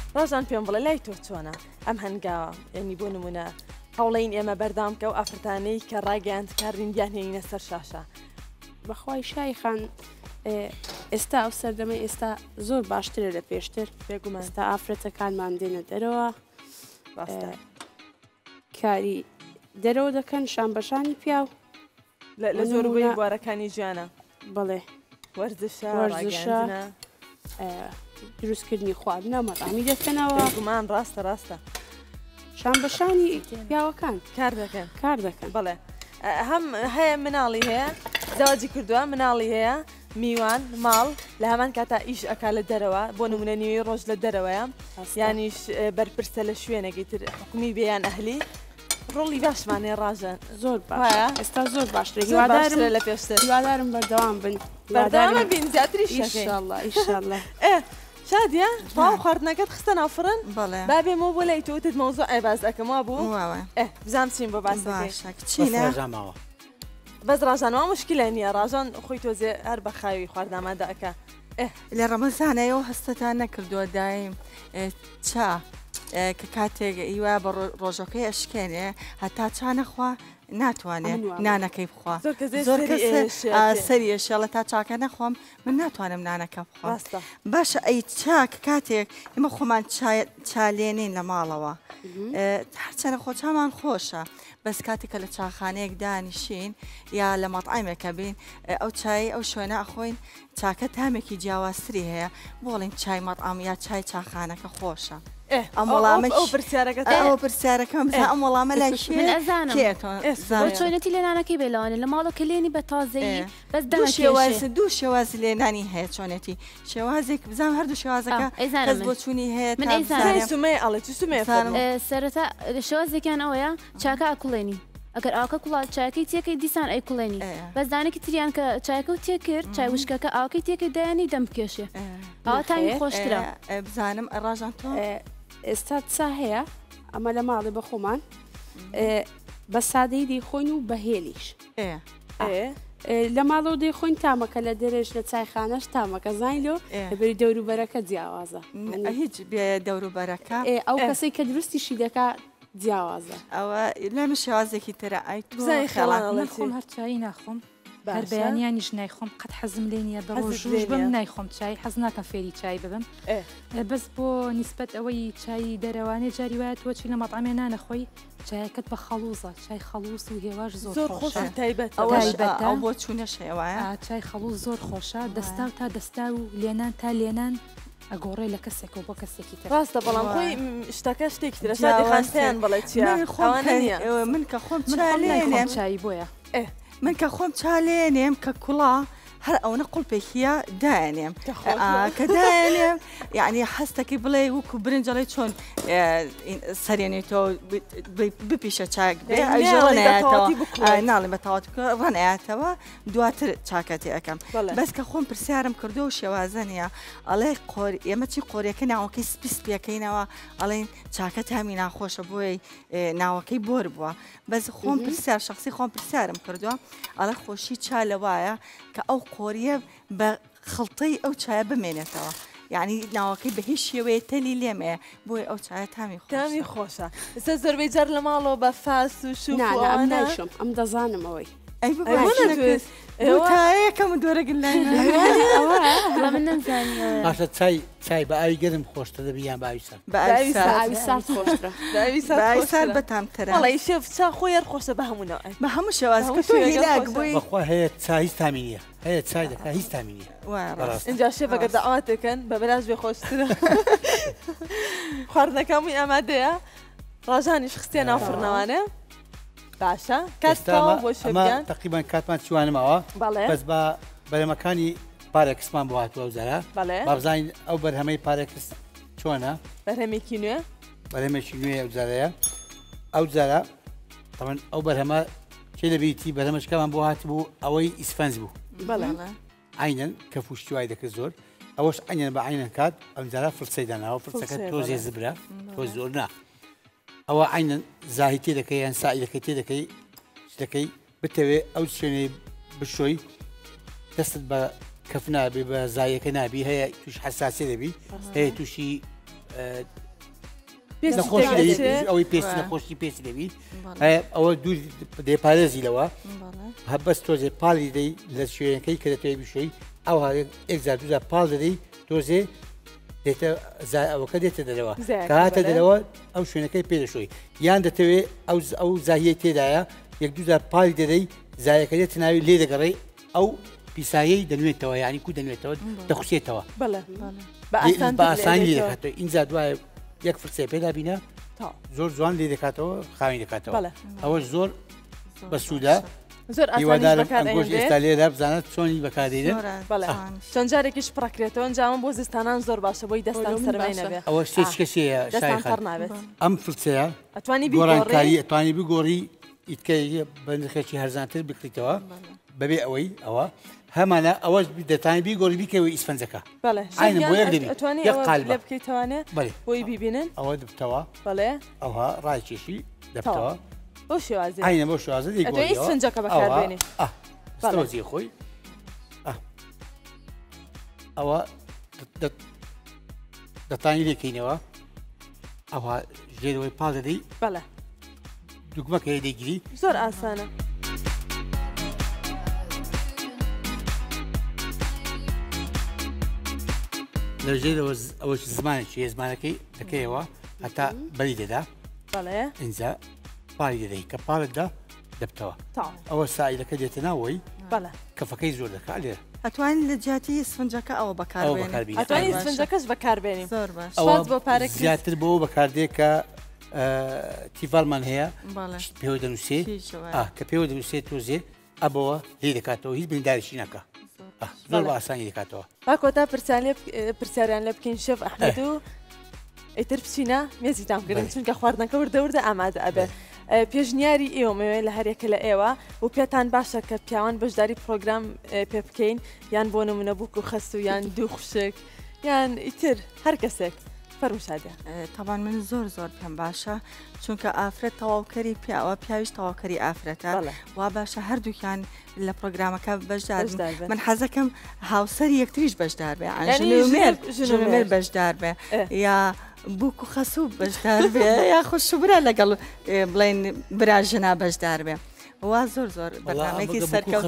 ڕۆژان پێم بڵێ لای تۆ چۆنە ئەم هەنگاوە ینی بۆ نمونە هەوڵین ئێمە بەردامکە و ئافرەتانەی کە ڕاگەیاند کارین گیانهێنینە سەر شاشە بەخوای شای خان ئێستا ئەو سەردەمە ئێستا زۆر باشترە لە پێشتر بێگومان ئێستا ئافرەتەکانمان دێنە دەرەوە کاری دەرەوە دەکەن شانبەشانی پیاو لە زۆربەی بوارەکانی ژیانە بڵێ وەرزشە وەرزشە دروستکردنی خواردنە مەڕامی دەکەنەوە گومان ڕاستە ڕاستە شانبەشانی پیاوەکان کار دەکەن کار دەکەن بڵێ هەم هەیە مناڵی هەیە زەواجی کردووە مناڵی هەیە میوان ماڵ لە هەمان کاتا ئیش ئەکا لە دەرەوە بۆ نمونە نیوەی ڕۆژ لە دەرەوەیە یانیش بەرپرسە لە شوێنێکی تر حکومی بێیان ئەهلی ڕۆڵی باشمانێ ڕاژە زۆر باش ئێستا زۆر باشتر لە پێشتر هیوادارم بەردەوام بن بەردەوامە بین زیاتری ئینشاءالله ئینشاءالله شادیە تەواو خواردنەکەت خستە ناو فڕن بەڵێ بابێمەوە بۆ لای تۆتت مەوزوع ئای باز دەکەمەوە بوو بزانام چین بۆ باشچینە بەس ڕاژانەوە مشکلە نییە ڕاژان خۆی تۆزێ هەر بە خاوی خواردنامەدا ئەکە لە ڕەمەزانەیەوە هەستتان نەکردووە دایم چا کە کاتێک هیوا بە ڕۆژەکەی ئەشکێنێ هەتا چا نەخوا ناتوانێت نانەکەی بخوا زۆر سەریێشە لە تا چاکە نەخۆم من ناتوانم نانەکە بخوا باشە ئەی چاک کاتێک ئمە خۆمان چالێنین لە ماڵەوە هەرچەنە خۆ چامان خۆشە بەس کاتێکە لە چاخانەیەک دانیشین یا لە مەطعیمێکە بین ئەو چای ئەو شوێنە ئەخۆین چاکە تامێکی جیاوازتری هەیە بۆڵین چای مەطعام یا چای چاخانەکە خۆشە ئەم وەڵامە ئەو پرسیارەکە ئەو پرسیارەکەم ئەم وەڵامە لای من چۆنەتی لێنانەکەی بێلەوانێ لە ماڵەکە لێنی بە تازەیی بەس شێواز دوو شێوازی لێنانی هەیە چۆنێتی شێوازێک بزانام هەردوو شێوازەکە کەس بۆ چوونی هەیە سومێ ئەڵێ سومێ سەرەتا شێوازێکیان ئەوەیە چاکە ئەکوڵێنی ئەگەر ئاکە کوڵات چایەکەی تێکەی دیسان ئەیکوڵێنی بەزانێکی تریان کە چایەکە و تێکرد چای وشکەکە ئاوکەی تێکرد دایانی دەم بکێشێ ئەوە تامی خۆشترە بزانم ڕاژان تۆ ئێستا چا هەیە ئەمە لە ماڵی بە خۆمان بە سادەی دەیخۆین و بەهێلیش لە ماڵەوە دەیخۆین تامەکە لە دەرێژ لە چایخانەش تامەکە زانیلۆ لەبەری دەوروبەرەکە جیاوازە هیچ دەوروبەرەکە ئەو کەسەی کە دروستیشی دەکا جیاوازە ئەوە لەمە شێوازێکی ترە ئای خۆم هەرچایی ناخۆم هەر بەیانیانیش نایخۆم قەت حەزم لێ نییە بە ڕۆژ بم نایخۆم چای حەز ناکەم فێری چای ببم بەس بۆ نیسبەت ئەوەی چای دەرەوانێ جاری وایە تۆچی لە مەطعمێ نانەخۆی چایەکەت بە خەڵوزە چای خەڵوس و هێواش زۆر خۆشە تایبەت ئەو بۆ چوونە شێوایە چای خەڵوز زۆر خۆشە دەستا و تا دەستا و لێنان تا لێنان ئەگۆڕێ لە کەسێک و بۆ کەسێکی تر ڕاستە بەڵام خۆی شتەکە شتێکی ترە شادی خانستیان بڵێ چیە من کە خۆم چای بۆیە من کە خۆم چالێنێم کە کوڵا هەر ئەوە قوڵپێکیە دایانێم کە دایانێم یعنی هەستێکی بڵێ وەکو برنجەڵی چۆن سەرێنێتەوە بپیشە چاک ناڵێ بە تاوات ڕەنایەتەوە دواتر چاکەتی ئەەکەم بەس کە خۆم پرسیارم کردو و شێوازە نیە ئەڵێ ئێمە چی قۆریەکە ناوەکەی سپیس پێەکەینەوە ئەڵێن چاکە تامی ناخۆشە بۆی ناوەکەی بۆر بووە بەس خۆم پرسیار شخصی خۆم پرسیارم کردووە ئەڵێ خۆشی چا لەوایە کە ئەو قۆریە بە خڵتەی ئەو چایە بمێنێتەوە یعنی ناوەکەی بە هیچ شێوەیە تەلی لێمەیە بۆی ئەو چایە تامی تامی خۆشە ئێستا زۆربەی جار لە ماڵەوە بە فاس و شوم ناشم ئەم دەزانم ئەوەی تایەکەم دۆرەگەن لای من نەمزانی باشە چای چای بە ئاوی گەرم خۆشتە دەبیان باوی سەر ئاوی سارد خۆشترە باوی سارد بەتامترە وەڵی شێف چا خۆی هەر خۆشە بە هەموونەوە بە هەموو شێوازکە تۆ هیلاک بووی بەخوا هەیە چای هیچ تامی نییە هەیە چای دەکا هیچ تامی نییە اینجا شێفەکە داواتەکەن بە بەلاش بێ خۆشترە خواردنەکەمی ئامادەیە ڕاژانیش خستێ ناو فڕنەوانە باشە کاتەوە بۆ شەویان تقریبان کاتمان چوانمەوە بەس بە بەرەمەکانی پارێکسمان بۆ هاتووە ئەو زەرە بابزانین ئەو بەرهەمەی پارێکس چۆنە بەرهەمێکی نوێ بەرهەمێکی نوێ ئەو زارەیە ئەو زارە تەمەن ئەو بەرهەمە چێ دەبیتی بەرهەمەشکەمان بۆ هات بوو ئەوەی ئیسفەنج بوو عینەن کە فوشتیوای دەکرد زۆر ئەوەش ئەنیان بە عینەن کات ئەم زارە فرسەی داناوە فرسەکە تۆزێ زبرە تۆ زۆر نا ئەوە عینەن زاهی تێ دەکەی یان سای دەکەی تێ دەکەی شتەکەی بتەوێ ئەو شوێنەی بشۆی دەستت بە کەف نابی بە زایەکە نابی هەیە توش حساسی دەبی هەیە تووشی نەخۆشی ئەوەی پێسی نەخۆشی پێسی دەبی ئەوە دوو دێپارێزی لەوە هەبەست تۆزێ پاڵی دەی لە شوێنەکەی کە دەتوێ بشۆی ئەو ئەگزار دوزا پاڵ دەدەی تۆزێ دێتە ئەوەکە دێتە دەرەوە کە هاتە دەرەوە ئەو شوێنەکەی پێدەشۆی یان دەتەوێت ئەو زاهیە تێدایە یەک دوزار پاڵی دەدەی زایەکە دێتە ناوی لێ دەگەڕێ ئەو پیسایی دەنوێتەوە یانی کو دەنوێتەوە دەخوسێتەوە بە ئاسانی لێ دەکاتەوە ئینجا دوایە یەک فرسێ پێدا بینە زۆر جوان لێ دەکاتەوە خاوین دەکاتەوە ئەوە زۆر بە سوودا هیوادارم ئەنگۆش ئێستا لێدا بزانێت چۆنی بەکاردێنن چەند جارێکیش پڕکرێتەوە ئەنجام بۆ زستانان زۆر باشە بۆی دەستان سەرمای نەبێت ئەوە شتێک کەسەیە نابێت ئەم فرسەیە گۆڕانکاری ئەتوانی بگۆڕی ئیتکە بەندەخێکی هەرزانتر بکریتەوە بەبێ ئەوەی ئەوە هەمانە ئەوەش دەتانی بیگۆڕی بیکەوەی ئیسفەنجەکە ئاینە بۆ یەک دەبێت یەک قال لێ بکەیتوانێت بۆی بیبینن ئەوە دبتەوە بەڵێ ئەوها ڕایکێشی دەبتەوە بۆ شێوازی ئاینە بۆ شوازە ئیسفەنجەکە بەکاربێنێ ستۆزی خۆی ئەوە دەتانی لێکەینەوە ئەوها ژێرەوەی پاڵ دەدەی بەڵێ دوگمەکە دەیگیری زۆر ئاسانە لەژێرەوە ئەوەش زمانێکی زمانەکەی دەکەیەوە هەتا بەری دەدا بەڵێ ئینجا پاڵی دەدەی کە پاڵتدا دەبتەوە ئەوە سایلەکە دێتە ناوەی بەڵێ کەفەکەی زۆر دەکات لێرە ئەتوانین لە جیاتی سفنجەکە ئەوە بەکاربێنین ئەتوانین سفنجەکەش بەکاربێنین زۆر باش بۆ پارێک زیاتر بۆ بەکاردێ کە تیڤالمان هەیە پێوە دەنووسێ کە پێوە دەنووسێت تۆزێ ئەبەوە لێ دەکاتەوە هیچ برینداریشی ناکە زۆر بە ئاسانی دەکاتەوە باکۆتا پرسیاریان لێ بکەین شێف ئەحمەد و ئیتر بچینە مێزیتانکردن چونکە خواردنەکە وردەوردە ئامادە ئەبێ پێشنیاری ئێوەمەوێ لە هەرێکە لە ئێوە و پێتان باشە کە پیاوان بەشداری پرۆگرام پێ بکەین یان بۆ نمونە بووک و خەست و یان دوو خوشک یان ئیتر هەر کەسێک فەرموشادە تاوان من زۆر زۆر پێم باشە چونکە ئافرەت تەواوکەری پیاوە پیاویش تەواوکەری ئافرەتە وا باشە هەردووکیان لە پرۆگرامەکە بەشدار من حەزەکەم هاوسەری یەکتریش بەشدار بێ ژنمێر بەشدار بێ یا بووک و خەسوو بەشدار بێ یا خۆشبرە لەگەڵ بڵێن براژنا بەشدار بێ وا زۆر زۆر بەنامێکی سەرکەوت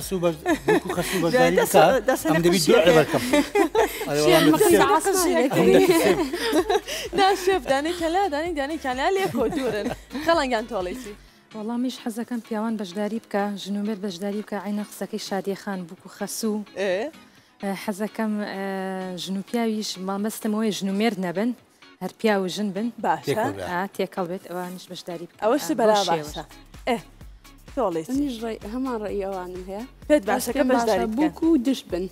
ناشێف دانی کەلا دانی دانی کەلا لێ کۆ دوورن خەڵەنگیان تۆڵێتی وەڵامیش حەزەکەم پیاوان بەشداری بکە ژنوبێت بەشداری بکە عینە قسەکەی شادیەخان بووک و خەسوو حەزەکەم ژنوپیاویش مامەستمەوەی ژنومێر نەبن هەر پیا و ژن بن باشە تێکەڵ بێت ئەوانش بەشداری بکە ئەوەشی بەلا باشە تۆڵێتنیش هەمان ڕێی ئەوانم هەیە پێت باشەکە بەشداری بووک و دش بن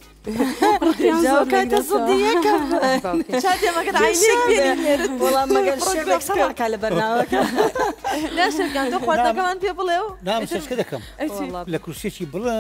وەڵام مەگەر شێوێک سەڵاکە لە بەرناوەکە ناشەکان تۆ خواردنەکەمان پێ بڵێ و نام سەشکە دەکەم لە کورسێکی بڵێ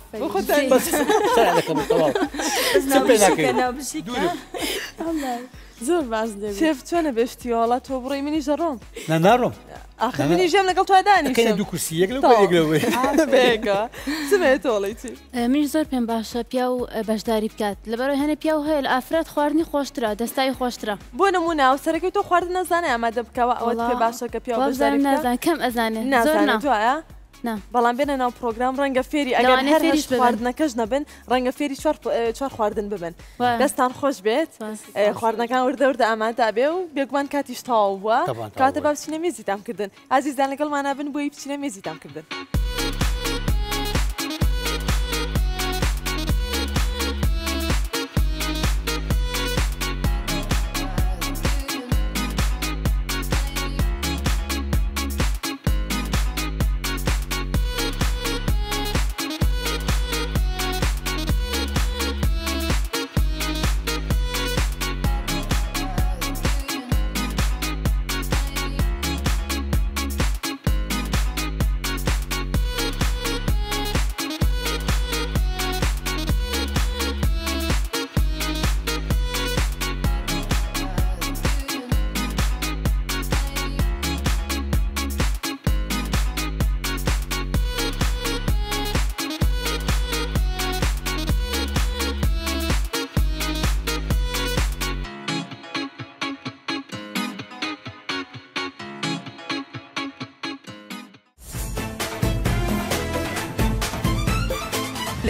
زۆر باش شێف چۆنە بێشتیوەڵە تۆ بڕی منی ژەڕۆم نەناڕۆم آخر منی ژێم لەگەڵ توادانی دوو کورسی یەک لەو یەک لەوەی بێگە سمێت تۆڵێتی منیش زۆر پێم باشە پیا و بەشداری بکات لەبەرەوەی هەنێ پیا و هەیە لە ئافرەت خواردنی خۆشترە دەستایی خۆشترە بۆ نمونە و سەرەکەی تۆ خواردن نەزانێ ئامادە بکەوە ئەوە پێ باشە کە پیا بەشداری نازان کەم ئەزانێ نازانێت دوایە بەڵام بێنە ناو پرۆگرام ڕەنگە فێری ئەگەر هەرش خواردنەکەش نەبن ڕەنگە فێری چوار خواردن ببن دەستان خۆش بێت خواردنەکان وردە وردە ئامادە بێ و بێگومان کاتیش تەواو بووە کاتە با بچینە مێزیتان کردن ئازیزان لەگەڵمانە بن بۆی بچینە مێزیتان کردن.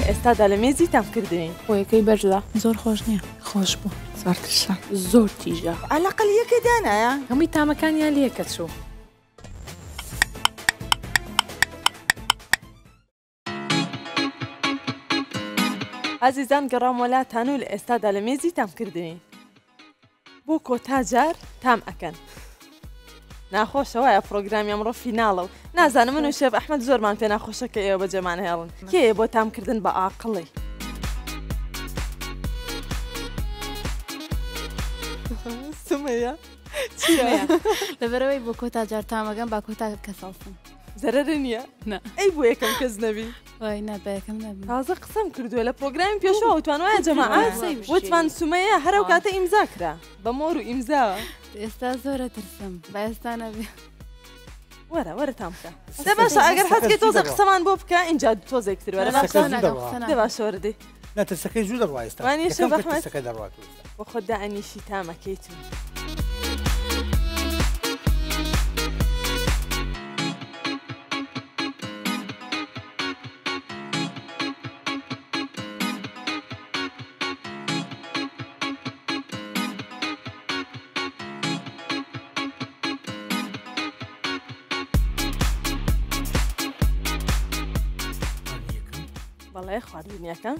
لە ئێستادا لە مێزی تامکردنی خۆیەکەی بەرزدا زۆر خۆش نییە خۆش بوو زۆر ترشە زۆر تیژە عەلاقل یەکێ دانایە هەمووی تامەکانیان لێکە چوو ئازیزان گەڕامۆلاتان و لە ئێستادا لە مێزی تامکردنی بۆ کۆتاجار تام ئەکەن ناخۆشەوەیە پرۆگرامی ئەمڕۆ فیناڵە و نازانم من و شێف ئەحمەد زۆرمان پێ ناخۆشە کە ئێوە بەجێمان هێڵن کێیە بۆ تامکردن بە ئاقڵی سمەیە لەبەرەوەی بۆ کۆتا جار تامەگەم با کۆتا کە ساڵسم زەرەرە نییە ئەی بۆ یەکەم کەس نەبی وای نابەکەم نەبم تازە قسەم کردووە لە پرۆگرامی پێشەوە وتوان وایە جەماعەت وتمان سومەیە هەرەو کاتە ئیمزا کرا بە مۆر و ئیمزا ئێستا زۆرە ترسم با ئێستا نەبێ وەرە وەرە تامکە دە باشە ئەگەر حەزکەی تۆزە قسەمان بۆ بکە اینجا تۆزێکتر وەرە دە باشە وەردی نەترسەکەی زوو دەڕوا ئێستا وانە شێف ئەحمەد دەڕات بۆ خۆت دائەنیشی تامەکەیت بەڵێ خواردنیەکە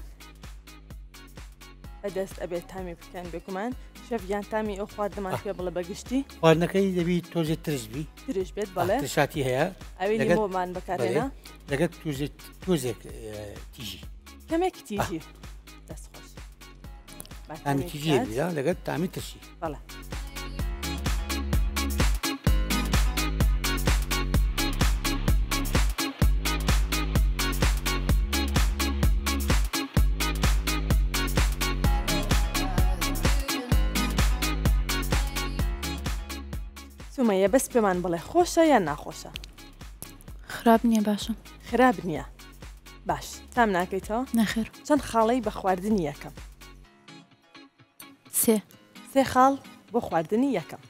بەدەست ئەبێت تامی بکەن بێکومان شەفیان تامی ئەو خواردەمان پێ بڵێ بەگشتی خواردنەکەی دەبی تۆزێت ترشبی ترش بێت بەڵێ شاتی هەیە ئەوی لیمۆمان بەکارێنە لەگەت تۆزێک تیژی کەمێک تیژی دەست خۆش تامی تیژی لەگەت تامی ترشی بەڵێ سومەیە بەس پێمان بڵێ خۆشە یان ناخۆشە خراپ نییە باشە خراپ نییە باش تام ناکەیتەوە نەخێر چەند خاڵەی بە خواردنی یەکەم سێ سێ خاڵ بۆ خواردنی یەکەم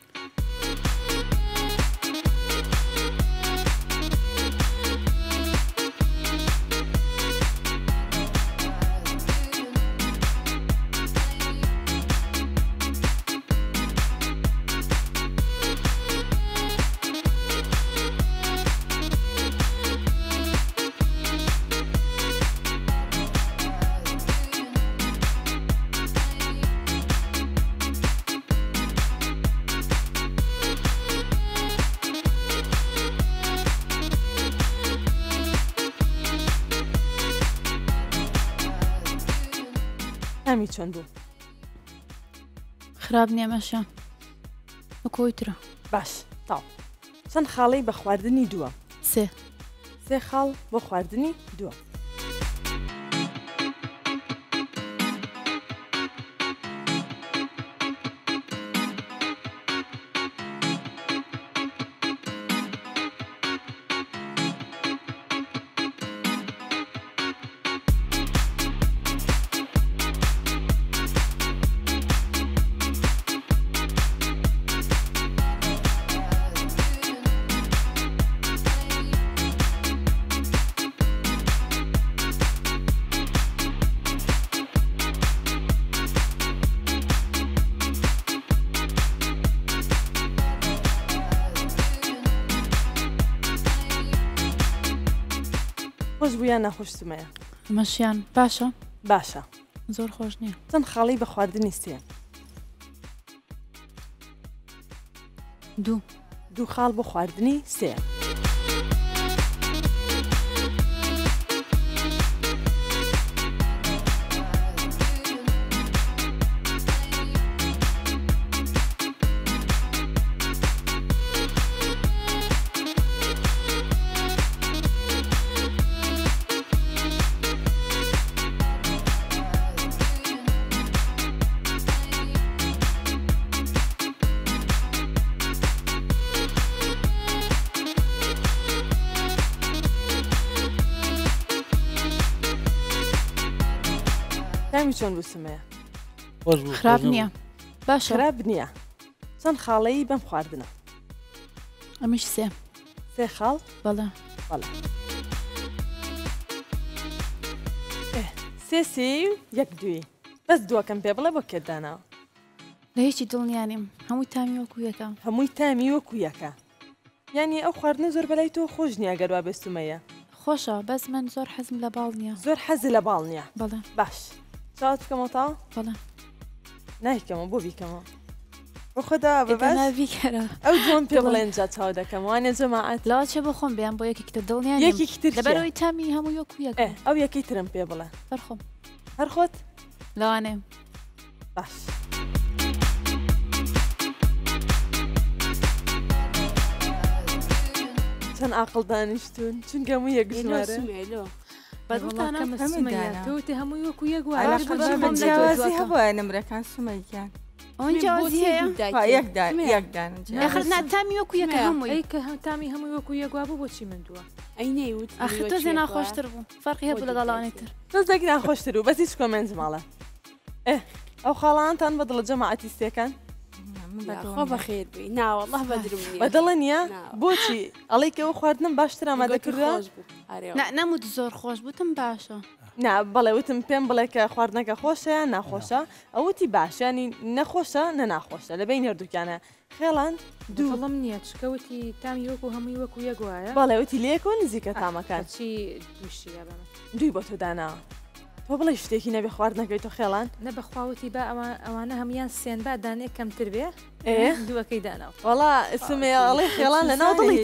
تامی چۆن بوو خراپ نییە مەشە وەکۆی ترە باش تاو چەند خاڵەی بە خواردنی دووە سێ سێ خاڵ بۆ خواردنی دووە خۆش بوو یان ناخۆش سومەیە مەشیان باشە باشە زۆر خۆش نییە چەند خاڵی بە خواردنی سێ دوو دوو خاڵ بۆ خواردنی سێ تامی چۆن بوو سومەیە خراپ نییە باشە خراپ نییە چەند خاڵەی بەم خواردنە ئەمیش سێ سێ خاڵ بەڵێ بەڵێ سێ سێ و یەک دوی بەس دووەکەم پێ بڵێ بۆ کێدانەوە لە هیچی دڵنیانیم هەمووی تامی وەکو یەکە هەمووی تامی وەکو یەکە یعنی ئەو خواردنە زۆر بەلای تۆ خۆش نییە گەروا بێستمەیە خۆشە بەس من زۆر حەزم لە باڵ نییە زۆر حەز لە باڵ نییە بەڵێ باش چاوت بکەمەوە تا بەڵێ نایکەمە بۆ بیکەمەوە بۆ خۆدا بەبیکەرە ئەو دوم پێ بڵێن جا چاو دەکەم وانێ جەماعەت لاوە چێ بۆ خۆم بیان بۆ یەکێکتر دڵنیان یەکێکتر لەبەرەوەی تامی هەموو وەکو یەکە ئەو یەکەی ترم پێ بڵێ بەرخۆم هەر خۆت لەوانێ باش چەند عاقڵ دانیشتون چونکە هەموو یەک ژمارە بەدڵتانەمەسمەیەتی هەمووی وەکو یەک جیاوازی هەبووە نمرەکان سمەیان یەخنا تامی وەکو یەکە هەمووی کە تامی هەمووی وەکو یەکوا بوو بۆچی من دووە ئەینەیوت ئەخ تۆ زێ ناخۆشتر بوو فەرقی هەبوو لەگەڵانێ تر تۆزێکی ناخۆشتر و بەسی کۆمنت ماڵە ئێ ئەو خاڵانتان بەدڵە جەماعەتی ستێکان خۆ بەخێر بی ناوەڵڵه بەدرم بەدڵە نییە بۆچی ئەڵێی کە ئەو خواردنم باشتر ئامادەکردووە نەموت زۆر خۆش بوتم باشە نا بەڵێ وتم پێم بڵێ کە خواردنەکە خۆشە ناخۆشە ئەوتی باشیانی نەخۆشە نە ناخۆشە لە بین هەردووکیانە خێڵان دووڵم نییە چکەوتی تامی وەکو هەمووی وەکو یەکوایە بەڵێ وتی لێکۆ نزیکە تامەکان چی دووشیە بەمە دوی بۆ تۆ داناوە تۆ بڵێ شتێکی نەبێ خواردنەکەی تۆ خێڵان نە بەخواوتی با ئەوانە هەمویان سێن با دانێ کەمتر بێ دووەکەی داناوە وڵا سمێ ئەڵێ خێڵان لە ناو دڵی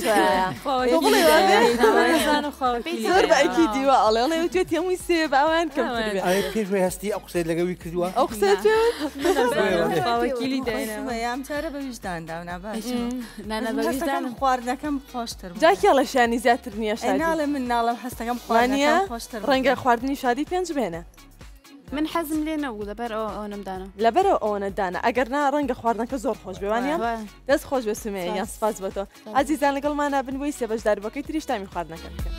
زۆر بەکی دیوە ئەڵێ ئەڵێ وتێت هەمووی سێ باوان کەمتر بێ پێشوی هەستی ئەو قسەی لەگەوی کردووە ئەو قسە کیلی دەیام چارە بە ویژدانداونا باش خواردنەکەم خۆشتر جاکی ئەڵەشانی زیاتر نییە ناڵێ من ناڵم هەستەکەم خوانیە خۆشتر ڕەنگە خواردنی شادی پێنج بێنە من حەزم لێ نەبوو لەبەر ئەو نەمدانە لەبەرەوە ئەوەنە دانا ئەگەر نا ڕەنگە خواردنەکە زۆر خۆش بێوانە دەست خۆش بە سمێ یان سپاس بە تۆ ئازیزان لەگەڵمانە بن بۆی سێ بەشداربەکەی تریش تامی خواردنەکە بکەن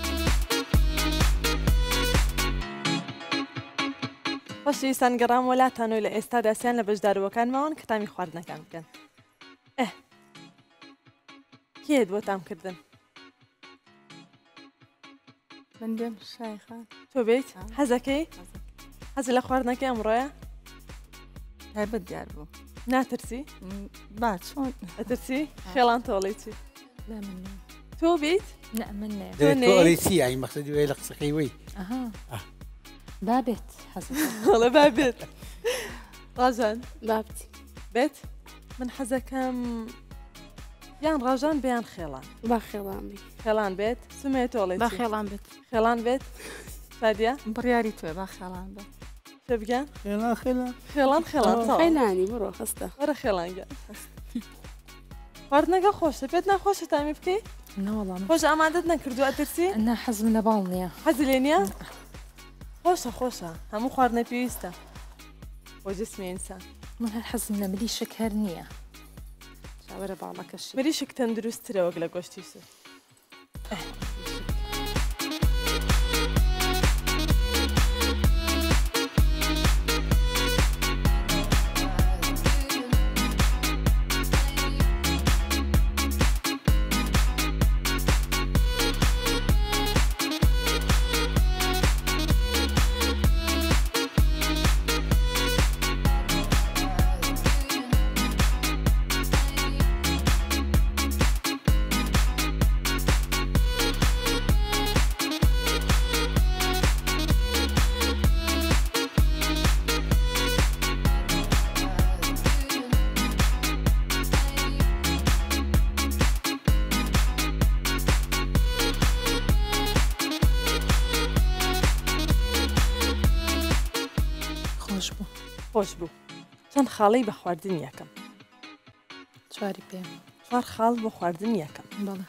خۆشەویستان گەڕام وەلاتانەوەی لە ئێستا داسیان لە بەشداروەکان ماوەن کە تامی خواردنەکان بکەن ئە کێت بۆ تامکردن من دێم شایخان تۆ بێت حەزەکەی حەز لە خواردنەکەی ئەمڕۆیە هەیبەت دیار بوو ناترسی با چۆن ئەترسی خێڵان تۆڵی چی تۆ بیت نەمنێ ئای مەقصدی وێ لە قسەکەی وەی بابێت هەڵە بابێت ڕاژان بابتی بێت من حەزەکەم یان ڕاژان بەیان خێڵان با خێڵان بی خێڵان بێت سمێ تۆڵی با خێڵان بێت خێڵان بێت سادیە بڕیاری توێ با خێڵان بێت پێ بگەن خێڵان خێڵان خێڵان خێڵان خێلانی بڕۆ خستە وەرە خێڵانگە خواردنەکە خۆشە پێت ناخۆشە تامی بکەی نەوەڵام خۆش ئامادەت نەکردو ئەترسی نا حەزم لە باڵ نییە حەزی لێ نییە خۆشە خۆشە هەموو خواردنە پێویستە بۆ جسمی ئینسان من هەر حەزم لە ملی شەکەر نییە چاوەرە باڵەکەشی مریشک تەندروستترە وەک لە گۆشتی سوور خۆش بوو چەند خاڵی بە خواردن یەکەم چواری پێ چوار خاڵ بۆ خواردن یەکەم بەڵێ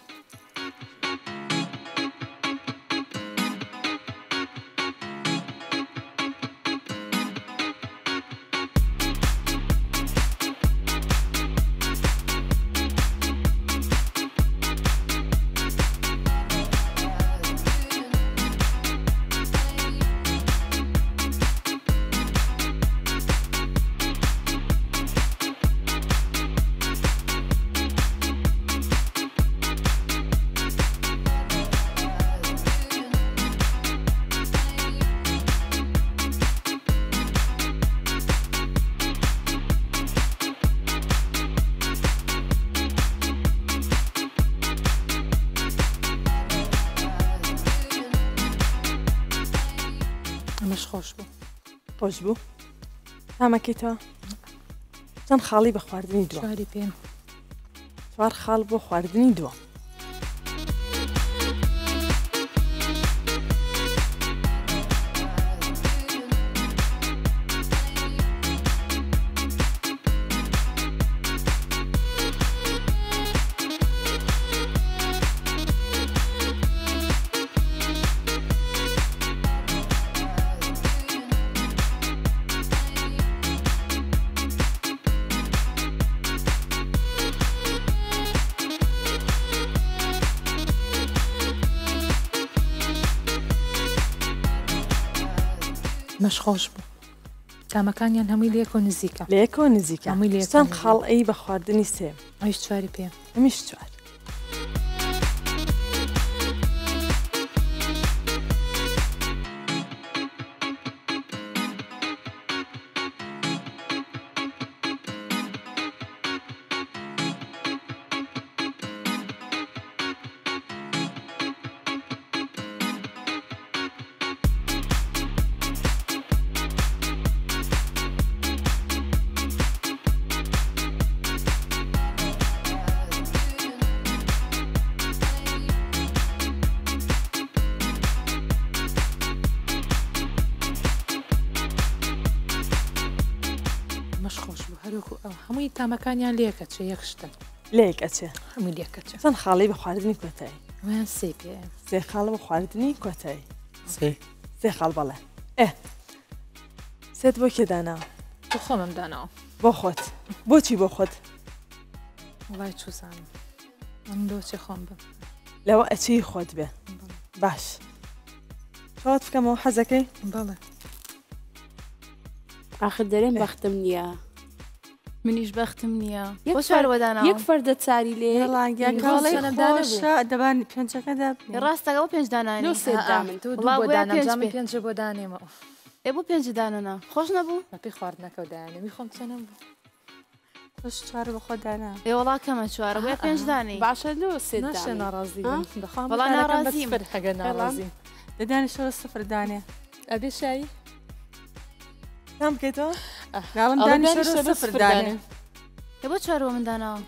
خۆش بوو خۆش بوو تامەکەیتەوە چەند خاڵی بە خواردنی دووە چواری پێم چوار خاڵ بۆ خواردنی دووە مەش خۆش بوو تامەکانیان هەمووی لێکۆ نزیکە لێکۆ نزیکە هەمووی لێ چەند خاڵ ئەی بە خواردنی سێ ئەویش چواری پێم ئەمیش چوار هەمووی تامەکانیان لێکە چێ یەخشتن لێک ئەچێ هەمووی لێکەچە چەند خاڵی بە خواردنی کۆتایی ویان سێ پێ سێ خاڵ بە خواردنی کۆتایی سێ سێ خاڵ بەڵێ ئێ سێت بۆ کێداناوە بۆ خۆمم داناوە بۆ خۆت بۆچی بۆ خۆت وای چوزانم من بۆچی خۆم بم لەوە ئەچی خۆت بێ باش چاوات بکەمەوە حەزەکەی بەڵێ آخر دەرێن بەختم نییە منیش بەختم نییە بۆ شارەوەدانەوە یەک فەردە چاری لێ دەبان پێنجەکەدا ڕاستەکەەوە پێنجدانانی پێنج بۆ دانێمە ئێ بۆ پێنجدانەنا خۆش نەبوو بەپی خواردنەکە دانێ میخۆم چەنم بوو خۆش چوار بە خۆدانا ئێ وڵاکەمە چوارە بۆ پێنجدانی باشە لۆ سێ ناشە ناڕازی بەڵا ناڕازیم هەگە ناڕازی دەدانیشەوە سفر دانێ ئەبێ شایی نام بکەیتەوە گاڵم دانیشەوە سفر دانێ ئێ بۆ چوارەوە من داناوە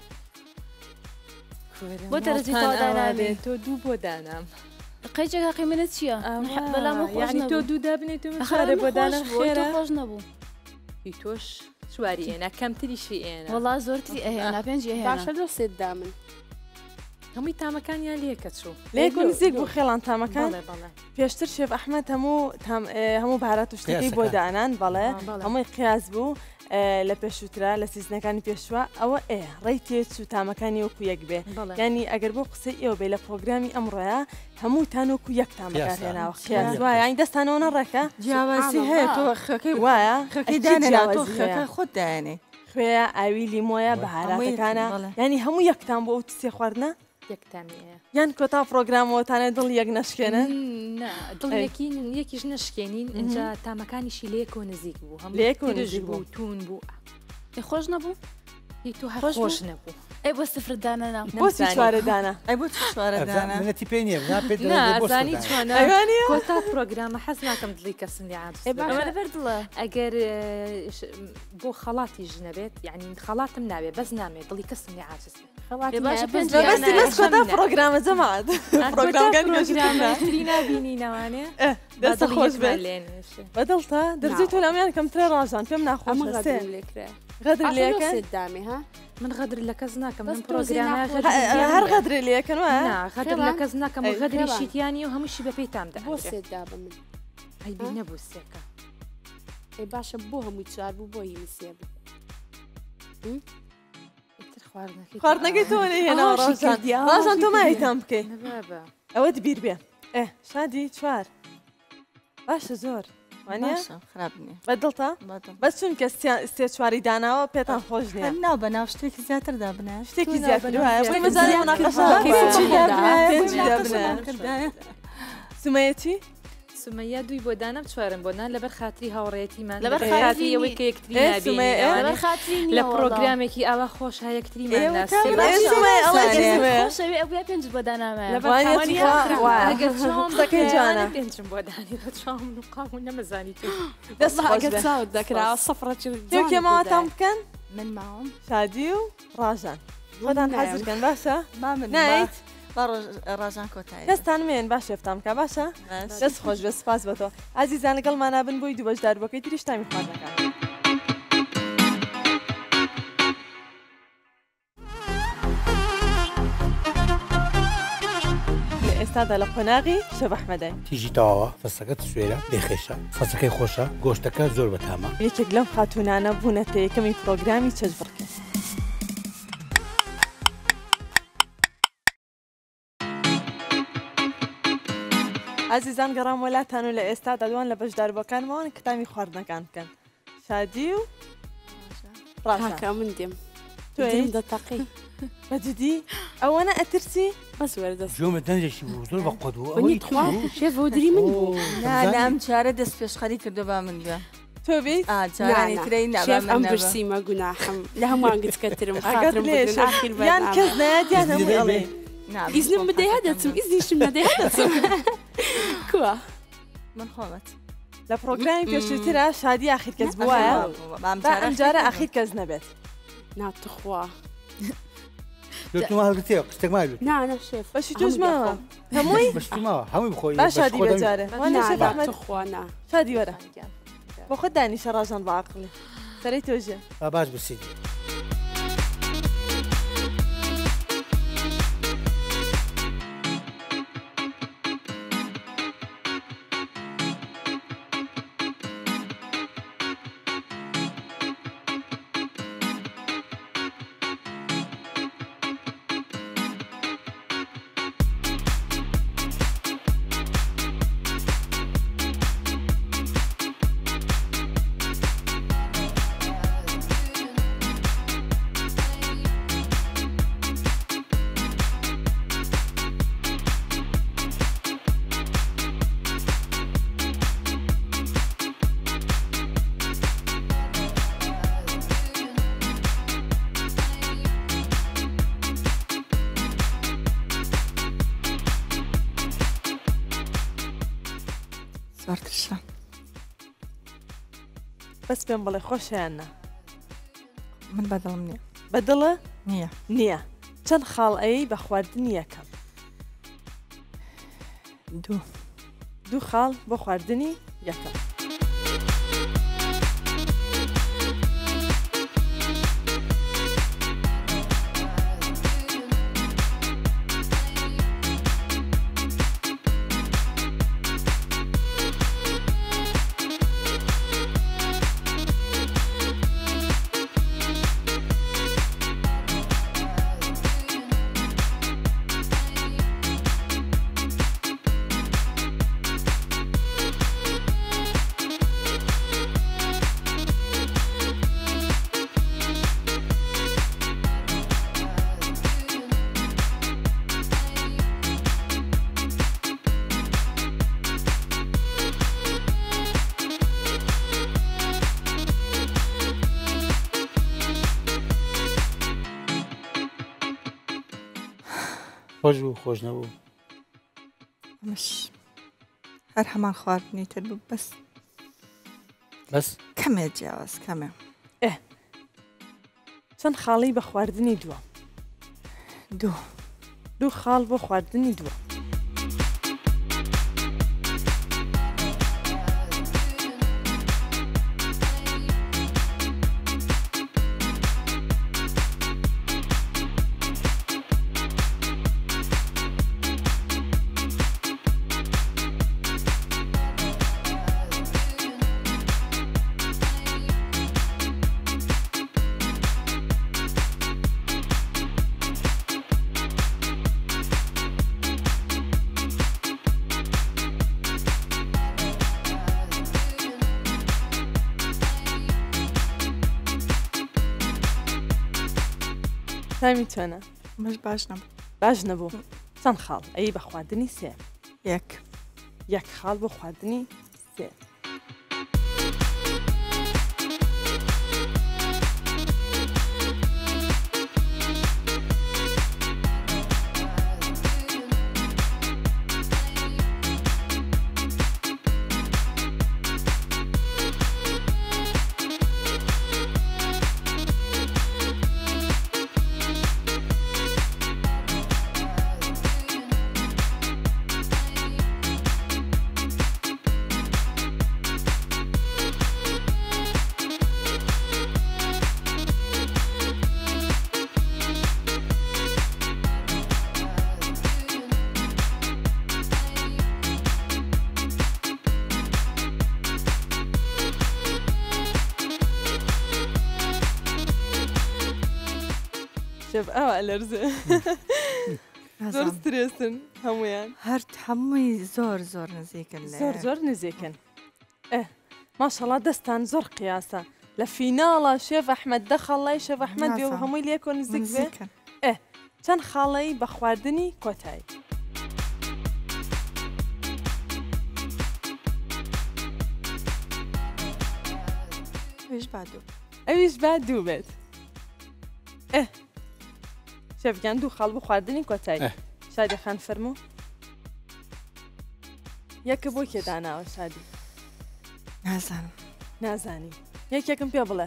بۆ دەرەجی تاوادانابێ تۆ دوو بۆ دانام قەیجێک حەقی منت چییە بەلامە خۆش یعنی تۆ دوو دابنێت و خارە بۆ دانە خێرە خۆش نەبوو هی تۆش چواری ئێنە کەمتریشی ئێنە وەڵا زۆرتری ئەهێنا پێنجی هێنا باشە لۆ سێت دامن هەمووی تامەکانیان لێکە چوو لێک و نزیک بوو خێڵان تامەکان پێشتر شێف ئەحمەد هەموو هەموو بارات و شتەکەی بۆ دانان بەڵێ هەمووی قیاس بوو لە پێشووترا لە سیزنەکانی پێشوە ئەوە ئێ ڕێی تێچ و تامەکانی وەکو یەک بێ ینی ئەگەر بۆ قسەی ئێوە بێ لە پرۆگرامی ئەمڕۆیە هەموو تانوەکو یەک تامەکار هێناوە قیاس وایە این دەستانەوە نەڕێکە جیاواسی هەیە تۆ خەکەی وایە خەکەی دانێرا تۆ خەکە خۆت دایانێ خوێ ئاوی لیمۆیە بەهاراتەکانە ینی هەموو یەکتان بۆ ئەو سێ خواردنە یەکتامیە یان کۆتا پرۆگرامەوەتانە دڵ یەک نەشکێنە دڵێکی یەکیش نشکێنین اینجا تامەکانیشی لێک و نزیک بوو هەم لێک و نزیک بوو تون بوو ئێ خۆش نەبوو هی تو خۆش نەبوو ئەی بۆ سفر دانەنا بۆچی چوارە دانە ئەی بۆ چوارە دانە منەتی پێ نییە زانی چۆنە کۆتا پرۆگرامە حەز ناکەم دڵی کەسم لێ عاجز لەبەر دڵە ئەگەر بۆ خەڵاتی ژنەبێت یعنی خەڵاتم ناوێت بەس نامێت دڵی کەسم لێ عاجز بەس کۆتا پرۆگرامە جەماعەت پرۆگرامەی نبینی ناوانێ دەستە خۆش بێت بەدڵتە دەرجی تۆ لەمیان کەمترە ڕاژان پێم ناخۆش لێکرا غەدر لێکە دامێ ها من غەدر لە کەس ناکەم من پرۆگرامە هەر غەدر لێکن وە غەدر لە کەس ناکەم غەدری شیتیانی و هەمووشی بە پێی تامدا بۆ سێدا بە من ئەیبی نەبوو سێکە ئەی باشە بۆ هەمووی چوار بوو بۆ هی سێ بوو خواردنەکەی تۆ هێناوە ڕۆژان ڕۆژان تۆ مایتان بکەی ئەوە بیر بێ ئێ شادی چوار باشە زۆر خراپنی بەدڵتە بەس چونکە سێ چواری داناوە پێتان خۆش نیە ناو بە ناو شتێکی زیاتر دابنە شتێکی زیاتر سومەیەتی سمەیە دوی بۆ دانم چوارم بۆ نان لەبەر خاتری هاوڕێتیمان لەبەر خاتری ئەوەی کە یەکتری لەبەر خاتری لە پرۆگرامێکی ئاوا خۆش ها یەکتریمان خۆشەوی ئەوە پێنج بۆ دانامە لەبەرەکەی جوانە پێنجم بۆ دانی بە چاوم و قاوم نەمەزانی تو دەست ئەگەر چاوت دەکراوە سەفرە کێ ماوەتان بکەن من ماوەم شادی و ڕاژان خۆتان حەزکەن باشە ما من نایت ڕاژان کۆتایی دەستان مێن باش شێفتان بکە باشە دەست خۆش بە سپاس بە تۆ ئازیزان لەگەڵمان نابن بۆی دوو بەشدار بۆکەی تریش تامی خواردنەکان ئێستادا لە قۆناغی شەب ئەحمەدای تیژی تەواوە فەسەکەت سوێرە بێخێشە سەسەکەی خۆشە گۆشتەکە زۆر بەتامە یەکێک لەم خاتونانە بوونەتە یەکەمی پرۆگرامی چەش بڕکە ئازیزان گەڕام وەلاتان و لە ئێستا دەدوان لە بەشداربووەکانمەوە کتامی خواردنەکان بکەن شادی و ڕاکە من دێم توێ دەتەقی بەجددی ئەوەنە ئەترسی بەس وەردەست جۆمە دەنجێکی بوو زۆر بە قۆت شێف بۆدری من بوو نام چارە دەست پێشخەری کردو با من بێ تۆ بیت جارانی ترەی شێف ئەم برسیمە گوناحم لە هەمووان گچکەترم خاترم یان کەس نایەت یان هەمووی ئەڵێ ئیزنم بدەی هەدەچم ئیزنیشم نەدەی هەدەچم کووە من خۆمەت لە پرۆگرامی پێشترا شادی ئاخیر کەس بووایە ئەم جارە ئاخیر کەس نەبێت ناتخوا لەتوما هەڵگرتێ قستێک مای نانە شێف بەشی تۆش ماوە هەمووی بەشتیماوە هەمووی بخۆی باش شادی بەجارە تخوانا شادی وەرە بۆ خۆت دانیشە ڕاژان بە عەقڵی سەرەی تۆژێ باش برسید زۆرترشە بەس پێم بڵێ خۆشیاننا من بەدڵم نییە بەدڵە نییە نییە چەند خاڵ ئەی بە خواردنی یەکەم دوو دوو خاڵ بۆ خواردنی یەکەم خۆش بوو خۆش نەبوو مش هەر هەمان خواردنی تر بوو بەس بەس کەمێ جیاواز کەمێ ئێ چەند خاڵی بە خواردنی دووە دوو دوو خاڵ بۆ خواردنی دووە تامی چۆنە؟ مەش باش نەبوو باش نەبوو چەند خاڵ ئەی بە خواردنی سێ یەک یەک خاڵ بۆ خواردنی سێ. شوف ئەوە ئەلەرزێ زۆر سترێسن هەمویان هەر هەمووی زۆر زۆر نزیکن زۆر زۆر نزیکن ئێ ماشەڵڵا دەستان زۆر قیاسە لە فیناڵە شێف ئەحمەد دەخەڵی شێف ئەحمەد بێ و هەمووی لێکۆ نزیک بێ ئێ چەند خاڵەی بە خواردنی کۆتایی ئەویش با دوو بێت ئێ شێفگیان دوو خاڵ بۆ خواردنی کۆتایی شادی خان فەرموو یەکە بۆ کێ داناوە شادی نازانم نازانی یەکێکم پێ بڵێ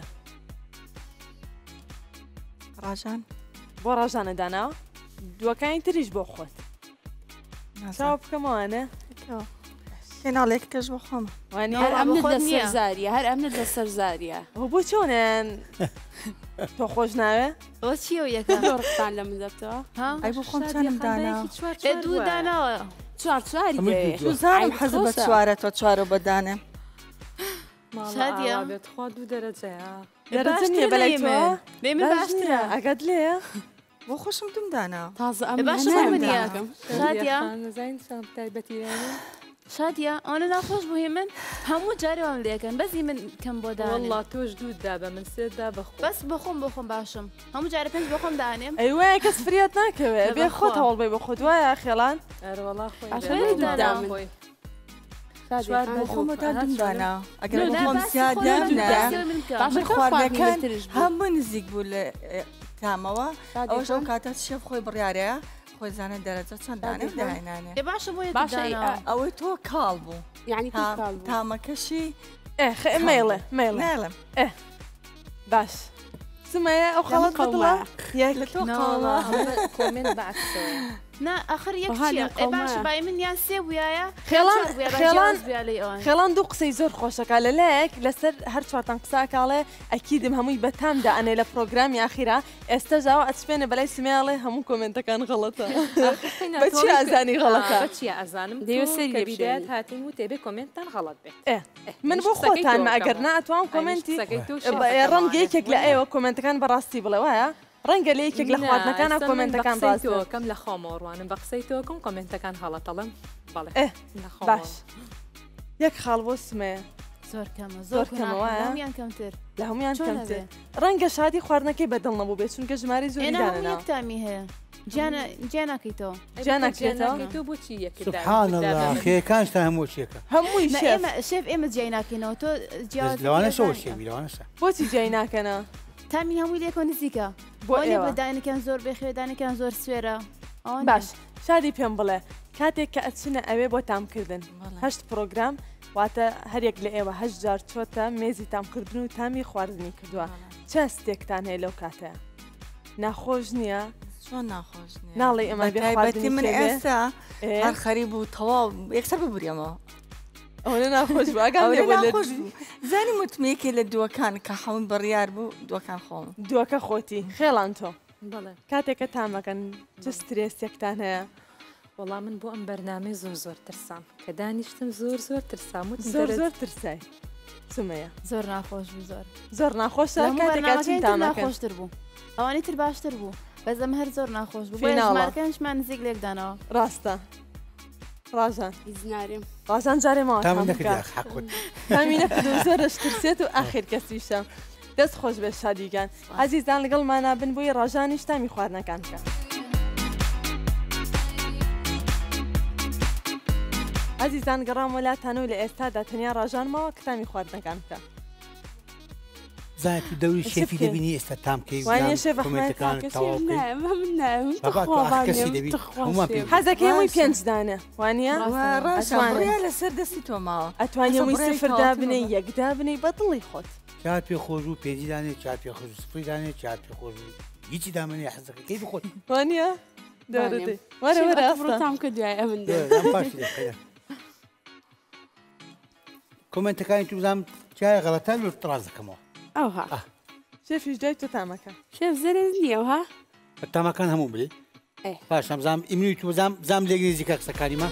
ڕاژان بۆ ڕاژانە داناوە دووەکانی تریش بۆ خۆت چاوە بکەمەوانە هێناڵێک کەش بۆ خۆمە هەر ئەمنت لە سەرزاریە هەر ئەمنت لە سەرزاریە بۆ چۆنیان تۆ خۆش ناوێ ئەوە چیە و یەکە ڕستان لە من دەبتەوە ئەی بۆ خۆم چەندم داناوە دوو داناوە چوار چواری دوزارم حەزە بە چوارە تۆ چوارە بەدانێ شادیە بێت خوا دوو دەرەجەیە دەرەجە نییە بەلای تۆ بێمە باشترە ئەگەت لێە بۆ خۆشم دوم داناوە تازە ئەم باش منیاکەم شادیە نزین سام تایبەتیرانی شادیە ئەوە ناخۆش بووی من هەموو جارێوام لێکەن بەزی من کەم بۆ داڵ والله تۆش دوودا بە من سێدا بەخۆ بەس بخۆم بخۆم باشم هەموو جارە پێنج بخۆم دانێم ئەی وایە کەس فریات ناکەوێت بێ خۆت هەوڵ بێ بە خۆت وایە خێڵان ئەروەڵا خۆی چوار بۆ خۆمە تا دوم داناوە ئەگەر بۆ خۆم زیادە خواردەکان هەموو نزیک بوو لە تامەوە ئەوەش ئەو کاتە شێف خۆی بڕیارەیە خۆی زانە دەرەجە چەند دانێ داهێنانێ باشە بۆ ئەوەی تۆ کاڵ بوو یعنی تامەکەشی مێڵێ مێڵ ناڵم باش سمەیە ئەو خەڵەت قەڵە یەک لە تۆ کۆمنت بەعکسەوە نا ئەخر یەک چیە باش بای من یان سێ بووایە خێڵان دوو قسەی زۆر خۆشەکە لە لایەک لەسەر هەر چوارتان قساکاڵێ ئەکیدم هەمووی بەتامدا ئەنێ لە پرۆگرامی ئاخیرا ئێستا جاوە ئەچپێنە بەلای سمێڵێ هەموو کۆمنتەکان غەڵەتە بەچی ئازانی غەڵەتە چیە ئەزانم دەوێت سەری بدات هاتین و تێبێ کۆمنتتان غەڵەت بێت من بۆ خۆتانمە ئەگەر ناتوان کۆمنتی ڕەنگەیەکێک لە ئێوە کۆمنتەکان بەڕاستی بڵێ وایە ڕەنگە لە یەکێک لە خواردنەکەانە کۆمنتەکان ڕاستەکەم لە خۆمەڕوانم بە قسەی تۆکەم کۆمنتەکان هەڵەتەڵم بەڵێ باش یەک خاڵ بۆ سمەیە زۆر کەمە زۆر کەمەوەیە هەمویان کەمتر لە هەمویان کەمتر ڕەنگە شادی خواردنەکەی بەدڵ نەبوو بێت چونکە ژماری زۆریدانەوە یەکتامی هەیە گیانەکەیتەوە گیانەکەیتەوە بۆچی یەک خێکانشتا هەموو چێکە هەمووی شێف ئێمە جیای ناکەینەوە تۆ لەوانە شەوە شێویلەوانەشە بۆچی جیای ناکەنە تامی هەمووی لێکۆ نزیکە بۆ بەدانەکان زۆر بێخێدانەکان زۆر سوێرە باش شادی پێم بڵێ کاتێک کە ئەچنە ئەوێ بۆ تامکردن هەشت پرۆگرام واتە هەرێک لە ئێوە هەشت جار چۆتە مێزی تامکردن و تامی خواردنی کردووە چە ستێکتان هەیە لەو کاتەیە ناخۆش نییە چۆن ناخۆش ناڵێ ئەمە بێبەتی من ئێستا هەر خەریب و تەواو یەکسەر ببووریەمەوە ئەوە ناخۆش ناخۆش بوو زانی متمێکی لە دووەکان کە حەون بڕیار بوو دووەکان خۆم دووەکە خۆتی خێڵان تۆ کاتێکە تامەکەن چ سترێسێکتان هەیە وەڵام من بۆ ئەم بەرنامەی زۆر زۆر ترسام کە دانیشتم زۆر زۆر ترسام و زۆر زۆر ترسای سمەیە زۆر ناخۆش بوو زۆر زۆر ناخۆشە کاتێکاچین ناخۆشتر بوو ئەوانی تر باشتر بوو بەزەم هەر زۆر ناخۆش بوو ژمارەکانشمان نزیک لێکدانەوە ڕاستە ڕاژان ئیزناریم ڕاژان جارێمەوە تامینە زۆرش ترسێت و ئاخر کەسیشە دەست خۆش بێ شادیگان عەزیزان لەگەڵمانە بن بۆی ڕاژانیش تامی خواردنەکان بکە ئازیزان گەڕام وڵاتانەوە لە ئێستادا تەنیا ڕژانمەوە کتانی خواردنەکان بکە. زانێت تو دەوری شێفی دەبینی ئێستا تامکەی حەزەکەی ئەوەی پێنجدانە وانە لەسەر دەستی تۆماوە ئەتوانێ وی سفردا بنێ یەکدا بنێ بەدڵی خۆت چات پێ خۆش و پێنجی دانێ چات پێ خۆش سفری دانێ چات پێ خۆش هیچی دامنێ حەزەکەی بخۆت وانە تام کە دوای ئەمن کۆمنتەکانی تو بزانم چای غەڵەتان لە تڕاز دەکەمەوە ئەوها شێفیش دوای تۆ تامەکە شێف زەرێز نییەوها تامەکان هەموو بێ پاشم بزانم ئیمنوی تو بزانم بزانم لێگرێزیکە قسەکاریمە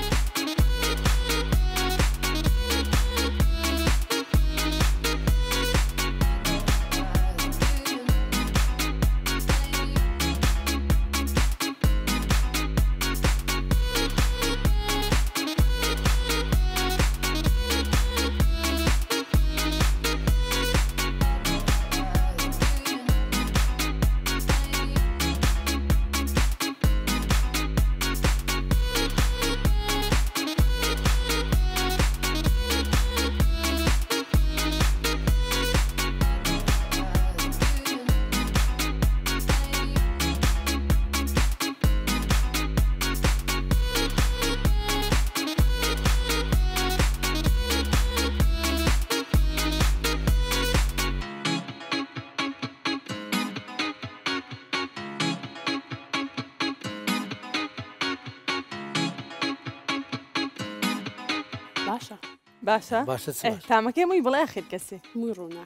باشە باشە تامەکەی مووی بڵێ خیر کەسێ مووی ڕوونا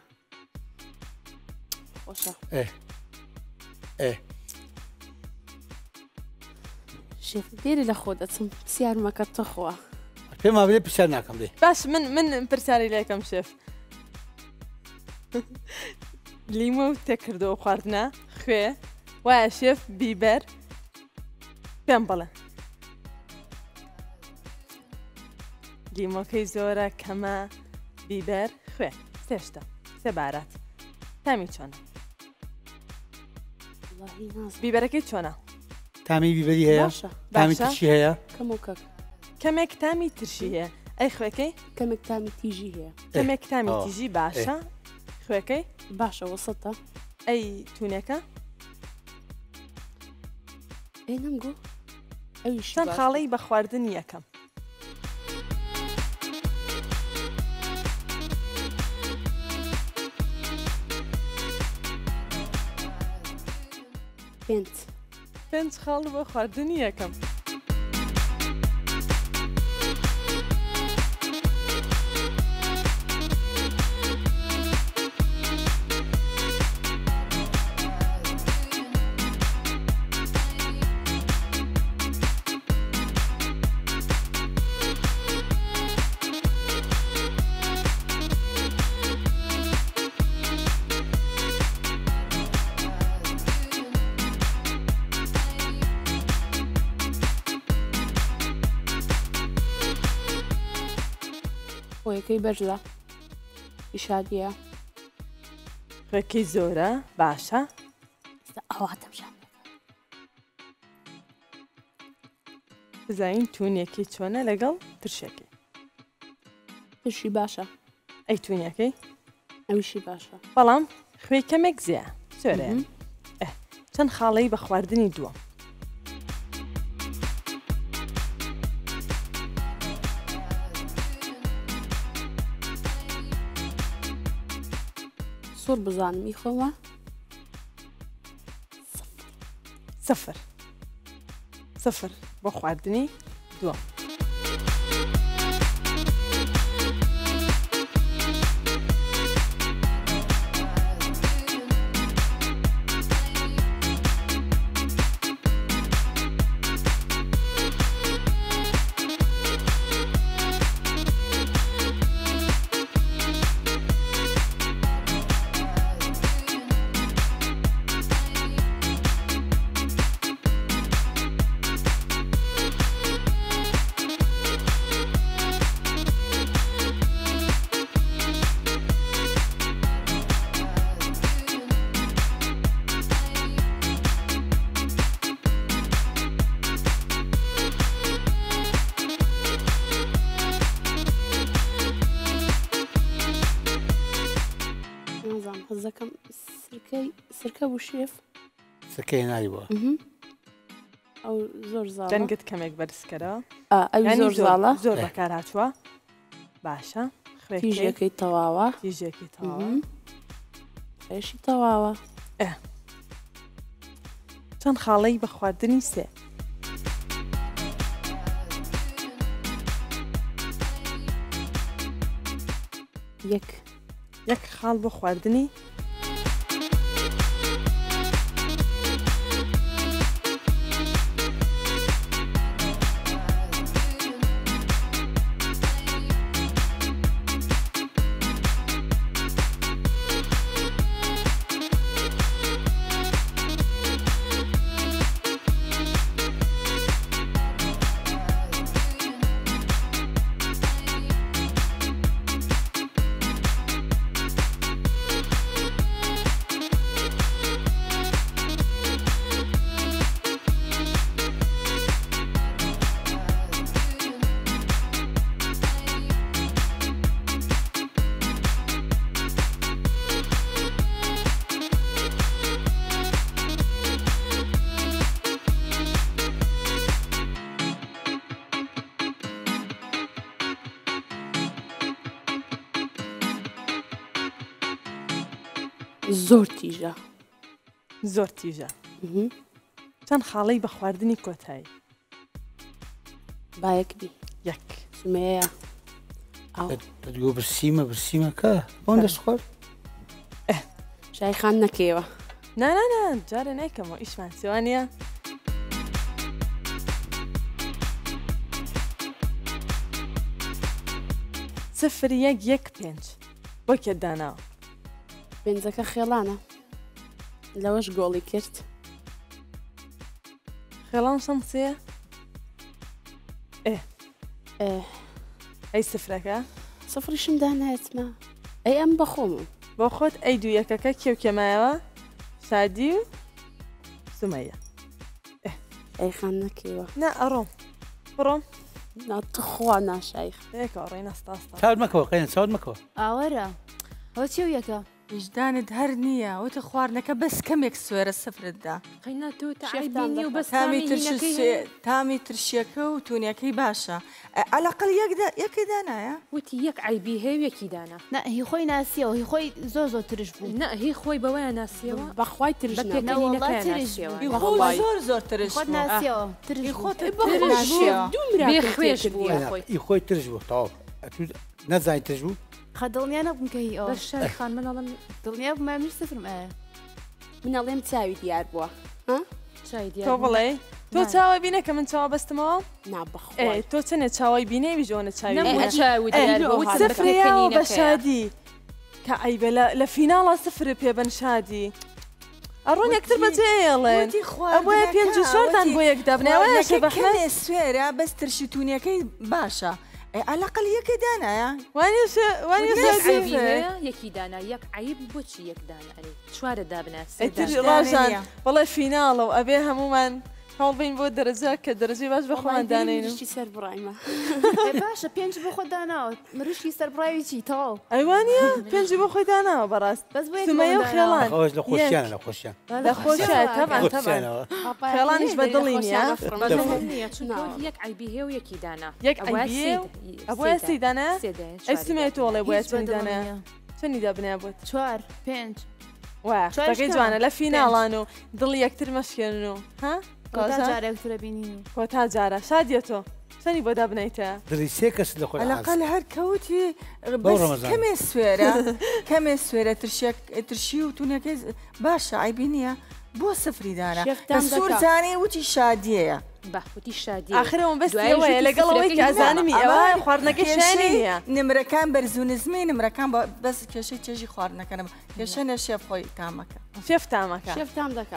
خۆشە شێف بێری لە خۆ دەچم پرسیارمەکە تەخوا پێم بێ پرسیار ناکەم دێ باش من من پرسیاری لێکەم شێف لیمە و تێکردەوە خواردنە خوێ وایە شێف بیبەر پێم بڵێ لیمۆکەی زۆرە کەمە بیبەر خوێ سێشتە سێ بارات تامی چۆنە بیبەرەکەی چۆنە تامی بیبەری هەیە تامی ترشی هەیە کەمێک تامی ترشی هەیە ئەی خوێکەی کەمێک تامی تیژی هەیە کەمێک تامی تیژی باشە خوێکەی باشە وەسەتە ئەی تونێکە ئەی نەمگو ئەویش چەند خاڵەی بە خواردن یەکەم پێنج پێنج خاڵ بە خواردنی یەکەم خۆیەکەی بەرزە ئیشادیە خوێکەی زۆرە باشە ئەواتەمشان بزانین تونێکی چۆنە لەگەڵ ترشێکی ترشی باشە ئەی تونیەکەی ئەویشی باشە بەڵام خوێ کەمێک زیە زۆرە چەند خاڵەی بە خواردنی دووە سۆر بزانم میخۆمە سفر سفر بۆ خواردنی دووە سرکە بوو شێف سکەی نایوە ئەو زۆر زاڵ دەنگت کەمێک بەرزکەرەوە ئەو زۆر زاڵە زۆر بەکار هاتووە باشە تیژەکەی تەواوە تیژێکی تەواوە خێشی تەواوە چەند خاڵەی بە خواردنی سێ یەک یەک خاڵ بۆ خواردنی زۆر تیژە زۆر تیژە چەند خاڵەی بە خواردنی کۆتایی بایەکبی یەک سمەیە دەگو برسیمە برسیمەکە بۆن دەست خۆر شای خان نەکەوە نانانە جارە نایکەمەوە ئیشمان سێوانە سفر یەک یەک پێنج بۆ کێ داناوە پێنجەکە خێڵانە لەوەش گۆڵی کرد خێڵان شەم سێ ئێ ئەی سفرەکە سفریشم دانایەتمە ئەی ئەم بەخۆمم بۆ خۆت ئەی دوو یەکەکە کێو کێمایەوە شادی و سومەیە ئەی خان نەکەوە نا ئەڕۆم بڕۆم ناتخوا ناشایخ یەکەوە ڕێی نەستاستا چاود مەکەوە قەیان چاود مەکەوە ئاوەرە ئەو چێ و یەکە وجدانت هەر نییە وتە خواردنەکە بەس کەمێک سوێرە سفرتدا قەینا تۆ تاعیبینی و بەس تامی تامی ترشیەکە و تونیەکەی باشە ئەلاقل یەکی دانایە وتی یەک عیبی هەیە یەکی دانا نە هی خۆی ناسیەوە هی خۆی زۆر زۆر ترش بوو نە هی خۆی بەوەیە ناسیەوە بەخوای ترش زۆر زۆر ترش خۆت ناسیەوە ترش خۆت خوێش بوو ئی خۆی ترش بوو تاو نەزای ترش بوو خە دڵنیانە بووم کە هی ئەوە شای خان منەڵم دڵنیا بووم مامیر سفرم ئایا منەڵێم چاوی دیار بووە چای دیار تۆ بڵێ تۆ چاوە بینە کە من چاوە بەستمەوە نابخوای تۆ چنێ چاوی بینێ ویژۆنە چاوی سفریاوە بە شادی کە ئەیبە لە فیناڵە سفر پێبن شادی ئەڕۆن یەکتر بەجێڵێن ئەوەیە پێنج و چۆردان بۆ یەک دەبنەوەیە بەخێ سوێرە بەس ترشتونیەکەی باشە ئەلاقل یەکی دانایە یەکی دانا یەک عیب بۆچی یەک دانا چوارە دابناس ڕژان بەڵێ فیناڵە و ئەبێ هەمومان هەڵ بین بۆ دەرەجە کە دەرەجی باش بە خۆمان دانێنشتی سەر بڕایمە باشە پێنج بۆ خۆ داناوە مروشکی سەرپڕاویی تەواو ئەیوانە پێنجی بۆ خۆی داناوە بەڕاست بەس سمەیە و خێڵان لە خۆشییان لە خۆشییان لە خۆشیان تەمان تەمان خێڵانیش بە دڵی نییە یەک عیبی هەیە و یەکی دانا یەک ئەوە سیدانە ئەی سمێ تۆڵێ بۆیە چەند دانە چەندی دابنیا بوت چوار پێنج وەی جوانە لە فیناڵان و دڵی یەکتر مەشکێن و ها جارێکترە بینین کۆ تا جارە شادیە تۆ چەندی بۆ دابنیتە دڵی سێ کەس لە خۆ ئەلاقل هەر کەوتی کەمێ سوێرە کەمێ سوێرە ترشی و تونەکەی باشە عیبی نییە بۆ سفری دارە سوورزانانی وتی شادیەیە بەخوتی شادی آخرەوە بەستەوەیە لەگەڵەوەی کازانمی ئەوە خواردنەکەی شانیە نمرەکان بەرزونزمی نمرەکان بەس کێشەی چێژی خواردنەکەنم کێشەنە شێف خۆی تامەکە شێف تامەکە شێف تام دەکە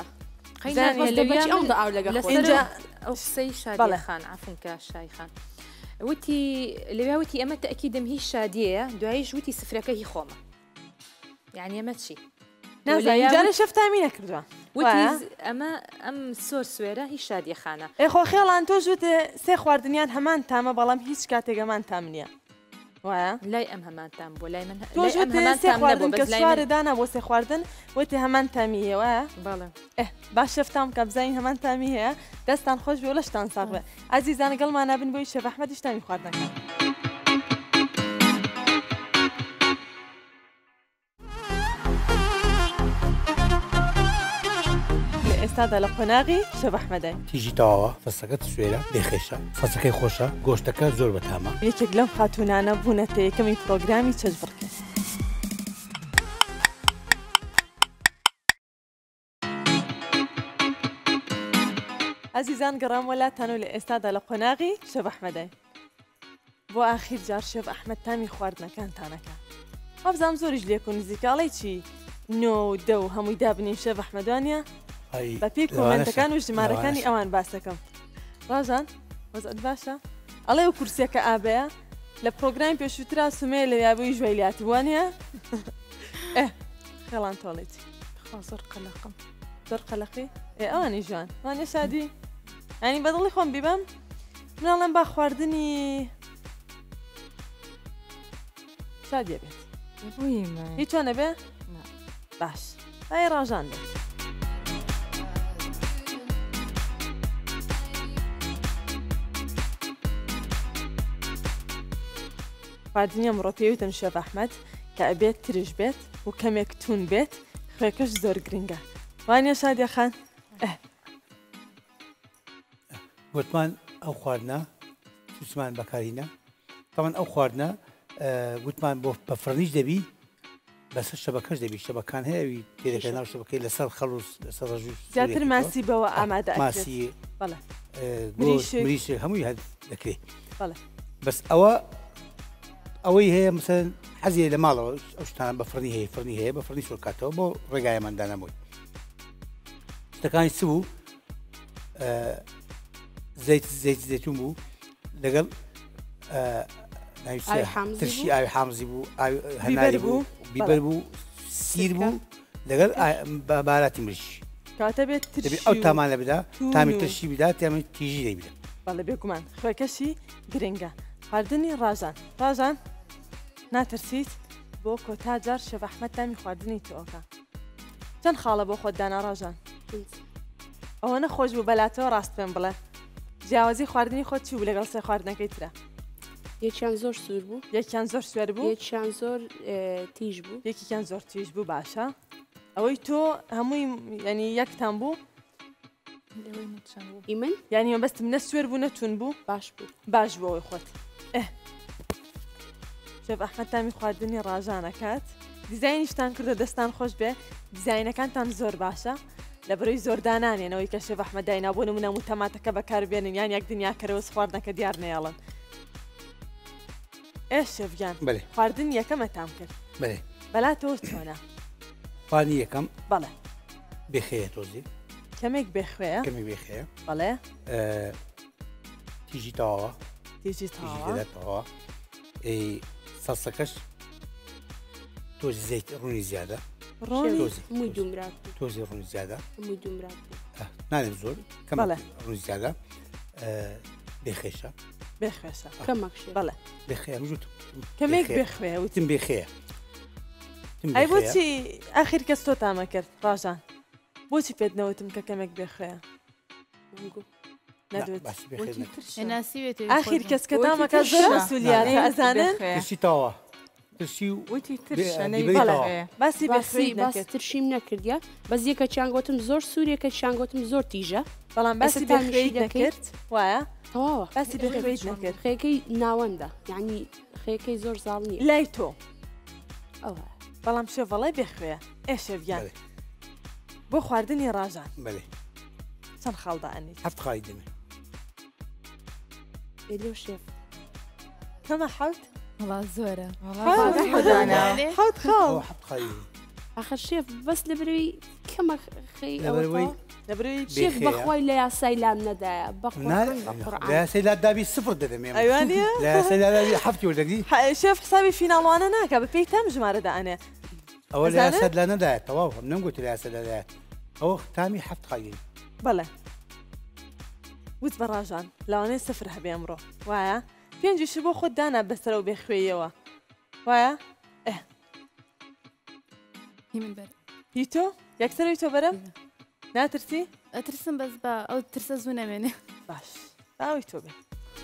ئەو سەی شادی خان عفونکە شای خان وتی لەوێ وتی ئەمە تەکیدم هیچ شادیەیە دواییش وتی سفرەکە هی خۆمە یعنی ئەمە چی جارە شەفتامی نەکردووە ئەمە ئەم سۆر سوێرە هیچ شادیە خانە ئێخۆ خێڵان تۆ ژوت سێ خواردنیان هەمان تامە بەڵام هیچ کاتێگەمان تام نییە وایە لای ئەم هەمانتان بۆ لای من تۆ خواردن کە سوارە دانا بۆ سێ خواردن وتی هەمان تامی هەیە وایە بەڵێ باش شەفتام کە بزانین هەمان تامی هەیە دەستان خۆش بێ و لەشتان ساغ بێ ئازیزان لەگەڵمان نابن بۆی شێف ئەحمەدیش تامی خواردنەکە ئێستادا لە قۆناغی شێف ئەحمەدای تیژی تەواوە فەسەکەت سوێرە بێخێشە سەسەکەی خۆشە گۆشتەکە زۆر بەتامە یەکێک لەم خاتونانە بوونەتە یەکەمی پرۆگرامی چەش بڕکێ ئازیزان گەڕام وەلاتان و لە ئێستادا لە قۆناغی شێف ئەحمەدای بۆ ئاخیر جار شێف ئەحمەد تامی خواردنەکانتانەکە وابزانام زۆریش لێک و نزیکاڵی چی نۆ و دە و هەمووی دابنیم شێف ئەحمەدوانە بە پێی کۆمنتەکان و ژمارەکانی ئەوان باسەکەم ڕاژان وەزت باشە ئەڵێ و کورسەکە ئابەیە لە پرۆگرامی پێشووترا سومەیە لە یابووی ژوای لاتی وانە ئێ خێڵان تۆڵێتی زۆر قەلەقم زۆر قەلەقی ئێ ئەوانی ژوان وانە شادی ئەنی بەدڵی خۆم بیبم مناڵم با خواردنی شادیە بێت هیچ چۆنە بێ باش ئای ڕاژان بێت خواردنی ئەمڕۆ پێویستم شێف ئەحمەد کە ئەبێت ترش بێت و کەمێک تون بێت خوێکەش زۆر گرنگە وانە شادیە خان گوتمان ئەو خواردنە سوسمان بەکارینە تاوان ئەو خواردنە گوتمان بۆ بە فڕنیش دەبی بەسەر شەبەکەش دەبی شەبەکان هەیەوی تێدەکە ناو شەبەکەی لەسەر خەڵوس لەسەر ڕژ زیاتر ماسی بەوە ئامادە ماسی بەڵێ مریش هەمووی هەر دەکرێت بەڵێ بەس ئەوە ئەوەی هەیە مثلەن حەزیە لە ماڵەوە ئەو شتانە بە فڕنی هەیە فڕنی هەیە بە فڕنی سۆکاتەوە بۆ ڕێگایەماندانەمەوەی شتەکانی چ بوو زەیت زەیت زەیتون بوو لەگەڵ ترشی ئاوی حامزی بوو هەناری بوو بیبەر بوو سیر بوو لەگەڵ باراتی مریش کاتە بێت ئەو تامانە بدا تامی ترشی بدا تامی تیژی دەیبێت بەڵێ بێگومان خوێکەشی گرنگە خواردنی ڕاژان ڕاژان ناترسیت بۆ کۆتا جار شێف ئەحمەد تامی خواردنی تۆکە چەند خاڵە بۆ خۆت دانا ڕاژان ئەوە نەخۆش بوو بەلاتەوە ڕاست پێم بڵێ جیاوازی خواردنی خۆت چی بوو لەگەڵ سێ خواردنەکەی ترە یەکیان زۆر سوور بوو یەکیان زۆر سوێر بوو یەکیان زۆر تیژ بوو یەکیان زۆر تیژ بوو باشە ئەوەی تۆ هەمووی ینی یەکتان بوو ئیمن یعنی بەستم نە سوێر بوو نەتون بوو باش بوو باش بۆەوەی خۆت شێف ئەحمەد تامی خواردنی ڕاژانەکات دیزاینیشتان کردە دەستان خۆش بێ دیزاینەکانتان زۆر باشە لە بەرەوەی زۆردانانێنەوەی کە شێف ئەحمەد داینابوو نمونە و تەماتەکە بەکاربێنن یان یەک دنیاکەرەوە خواردنەکە دیار نێڵن ئێ شێفگیان خواردن یەکەمە تام کرد بەلاتەوە چۆنە خواردنی یەکەم بەڵێ بێخەیە تۆزی کەمێک بێخوێە کەمێک بێخەیە بەڵێ تیژی تەواوە تیژی تەواوە سەسەکەش تۆزی زەیت ڕوونی زیادە تۆزی ڕوونی زیادە نانێت زۆر کەم ڕوونی زیادە بێخێشە بێخێشە بەڵێ بێخەیە وجود کەمێک بێخوێ وتم بێخەیە ئەی بۆچی ئاخیر کەس تۆ تامە کرد ڕاژان بۆچی پێت نەوتم کە کەمێک بێخوێە ئاخیر کەس کە تامەکە زۆر مەسئولیاتە ئەزانن ترشی تاوە ترشی وتی باسی باسی باسی ترشیم نەکردیا بەس یەکە چیانگوتم زۆر سوورێکە چیانگوتم زۆر تیژە بەڵام باسی بێخوێی نەکرد وایە تەواوە باسی بێخوێی نەکرد خێکەی ناوەندە یعنی خێکەی زۆر زاڵ نییە لای تۆ ئەوە بەڵام شێڤەڵی بێخوێە ئێ شێڤیان بۆ خواردنی ڕاژان چەند خاڵدائنیت هەفت خاڵی دەمێ ئێلۆ شێف کەمە حەوت وڵا زۆرە حەوت خاڵ ئاخر شێف بەس لە بروی کەمە خەی لەبەرەوەی لەبروی شێف بەخوای لە یاسای لام نەدایە لە یاسای لا دابی سفر دەدەمێ ئەوانە لە یاسای لا دابی هەفتی وەردەگری شێف حسابی فیناڵوانە ناکە بە پێی تام ژمارە دائنێ ئەوە لە یاسا لا نەدایە تەواو هەم نەمگوتی لە یاسا لادایە ئەوە تامی هەفت خاڵی بەڵێ وت بە ڕاژان لەوانەیە سفر هەبێ ئەمڕۆ وایە پێنجیش بۆ خۆت دانا بەسەرەوە بێخوێیەوە وایە؟ ئێ هی تۆ یەکسەرەوەی تۆ بەرەم ناترسی؟ ئەترسم بەس بە ئەو ترسە زوو نەمێنێ باش باوی تۆ بێ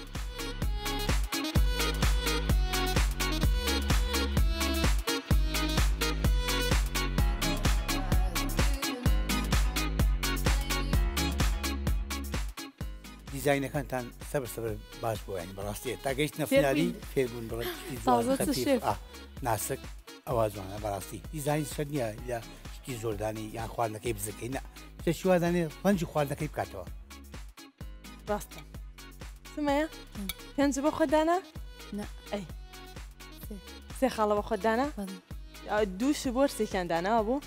دیزاینەکانتان سەبر سەبر باش بۆ ینی بەڕاستیە تا گەیشتنە فینالی فێربوون بڕێت ناسک ئەوە جوانە بەڕاستی دیزاین سەر نییە لە شتی زۆردانی یان خواردنەکەی بزەکەی نە شتە شیوادانێ ڕەنجی خواردنەکەی بکاتەوە ڕاستە سمەیە پێنج بۆ خۆدانا؟ ئەی سێ خاڵە بە خۆدانا؟ دووش بۆ سێکیان داناوە بوو؟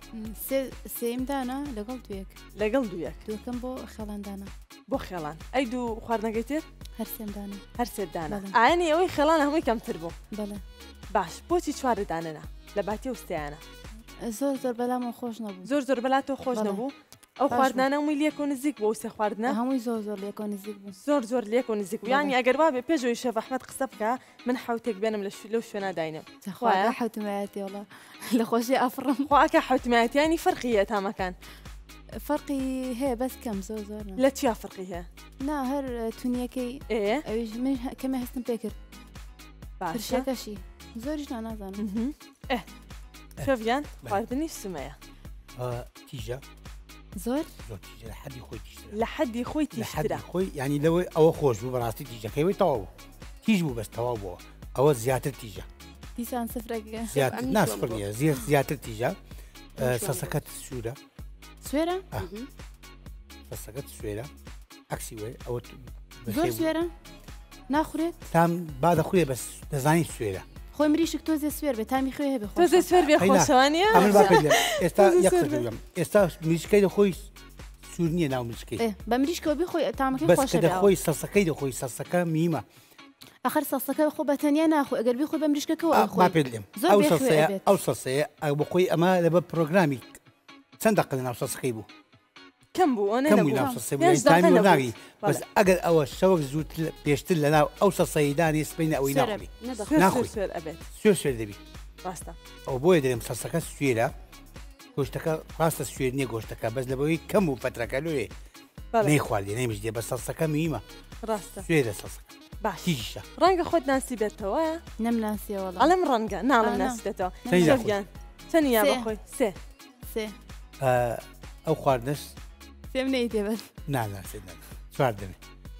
سێم دانا لەگەڵ دوێک لەگەڵ دوویەک دووەکەم بۆ خێڵان دانا بۆ خێڵان ئەی دوو خواردنەکەی تر؟ هەر سێم دانا هەر سێت دانا ئاینی ئەوەی خێڵان هەمووی کەمتر بوو بەڵێ باش بۆچی چوارت دانەنا لە باتی و سیانە زۆر زۆر بەلامە خۆش نەبوو زۆر زۆر بەلاتۆ خۆش نەبوو ئەو خواردنانە هەمووی لێک و نزیک بۆ سێ خواردنە هەمووی زۆر زۆر لێک و نزیک بوو زۆر زۆر لێک و نزیک یانی ئەگەر وا بێ پێشەوەی شێف ئەحمەد قسە بکە من حوتێک بێنم لە لەو شوێنە داینم خوا حوتمایەتی وڵا لە خۆشی ئافڕم خواکە حوتمایەتیانی فەرقیە تامەکان فەرقی هەیە بەس کەم زۆر زۆر لە چیا فەرقی هەیە؟ نا هەر تونیەکەی ئەویش من کەمە هەستم پێ کرد باشەکەشی زۆریش نازانم ئێ شەڤیان خواردنی سمەیە تیژە زۆر لە حەدی خۆی لە حەدی خۆی تیشترا خۆی ینی لەوەی ئەوە خۆش بوو بەڕاستی تیژەکەیەوەی تەواو تیژ بوو بەس تەواو بووە ئەوە زیاتر تیژە دیسان سفرەکە ناسفر نیە زیێر زیاتر تیژە سەسەکەت سوورە سوێرە سەسەکەت سوێرە عکسی وێ ئەوە زۆر سوێرە ناخورێت تام با دەخورێ بەس دەزانی سوێرە خۆی مریشک تۆزێ سوێر بێ تامی خوێ هەبێ تۆزێ سوێر بێ خۆشەوانیە ئێستا ئێستا مریشکەی دەخۆی سوور نییە ناو مریشکەی بە مریشکەوە بێ خۆی تامەکەی خۆش دەخۆی سەسەکەی دەخۆی سەسەکە میمە ئەخر سەسەکە خۆ بەتەنیا ناخۆ ئەگەر بێ خۆی بە مریشکەکەەوە با پێ لێم ئەو سەسەیە ئەو سەسەیە بخۆی ئەمە لەبە پرۆگرامی چەند دەقل ناو سەسەکەی بوو کەم بوو ناوی بەس ئەگەر ئەوە شەوەک زووتر پێشتر لە ناو ئەو سەسەیدانی سپینە ئەوەی ناخۆی سوێر سوێر دەبی ئەو بۆیە دەرێم سەسەکە سوێرە گۆشتەکە ڕاستە سوێر نییە گۆشتەکە بەس لەبەوەی کەم و فترەکە لێ نەی خواردی نەیمش دێ بە سەسەکە میمە سوێرە سەسەکە باشیشە ڕەنگە خۆت ناسی بێتەوە نەمناسیەوە ئەڵم ڕەنگە ناڵم ناسیێتەوە چەندیا بەخۆی سێ سێ ئەو خواردنش سێم نەی تێبەت ناناسێ چوار دەمێ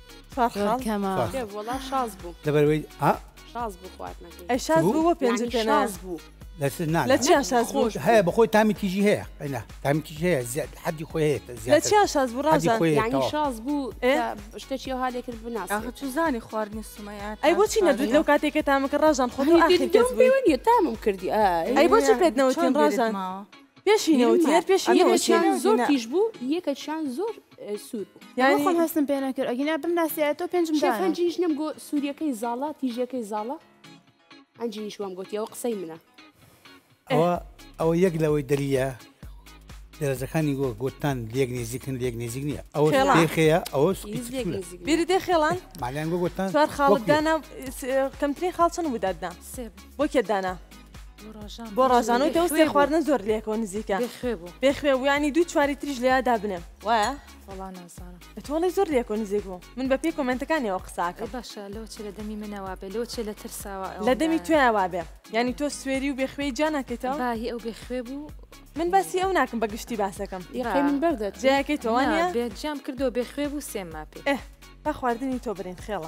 وڵا شاز بوو لەبەرەوەی شاز بوو خواردنەکەی ئەی شاز بوو بۆ پێنج شاز بوو لە چیا شاز بوو هەیە بەخۆی تامی تیژی هەیە ئەینا تامی تیژ هەیە حەدی خۆی هەیە لە چیا شاز بوو ڕازان یعنی شاز بوو شتێکی ئەو هاالێ کرد بناس چزانی خواردنی سومەیە ئەی بۆچی نەدوت لەو کاتێکە تامەکە ڕژان خۆ نیە تامم کردی ئەی بۆچی پێتنەوەتین ڕژان پێشینەوە پێشینەوە زۆر تیژ بوو یەکەشان زۆر سوور یانی خۆم هەستم پێ نەکرد ئەگەنا بمناسیێتەوە پێنجم شەفەنجیش نم گۆ سووریەکەی زاڵە تیژەکەی زاڵە ئەنجیش وام گوتیەوە قسەی منە ئەوە ئەوە یەک لەوەی دەریە دەرەجەکانی گۆ گوتان لێک نێزیکن لێک نێزیک نییە ئەوە پێخەیە ئەوە بیری دێ خێڵان مالیان گۆ گوتان چوار خاڵدانا کەمترین خاڵ چەند بودادنا بۆ کێدانا بۆ ڕژانەوەی دەوسێ خواردنە زۆر لێکەوە نزیکە بێخوێ ویانی دوو چواری تریش لێدا بنێم وایە تۆڵی زۆر لێکۆ نزیک بوو من بە پێی کۆمنتەکانیەوە قساکە باشە لەو چ لە دەمی منەوە بێ لەو چ لە ترساوە لە دەمی توێوا بێ ینی تۆ سوێری و بێخوێی جا ناکەیتەوە باهی ئەو بێخوێ بوو من باسی ئەو ناکەم بە گشتی باسەکەم من بەردەت جیاکەی تۆوانە بێجام کردو بێخوێ بوو سێم ماپێ ئێ با خواردنی تۆ برین خێڵە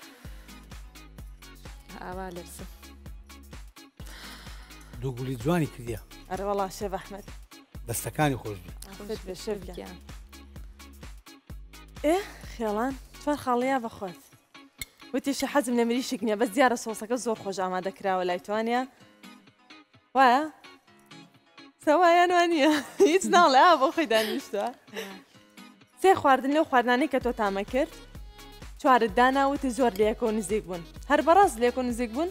ئاوا لەرسە دوو گولی جوانی کردیە ئەرە وەڵا شێف ئەحمەد دەستەکانی خۆش ئێ خێڵان چوار خاڵەیە بەخۆت وتیشە حەزم لە مریشک نییە بەس دیارە سۆسەکە زۆر خۆش ئامادەکراوە لای توانە وایە سەوایان وانە هیچ ناڵێ بۆ خۆی دانیشتە سێ خواردن لەو خواردانەی کە تۆ تامە کرد چوارت داناوتی زۆر لێکۆ نزیک بوون هەر بەڕاست لێکۆ نزیک بوون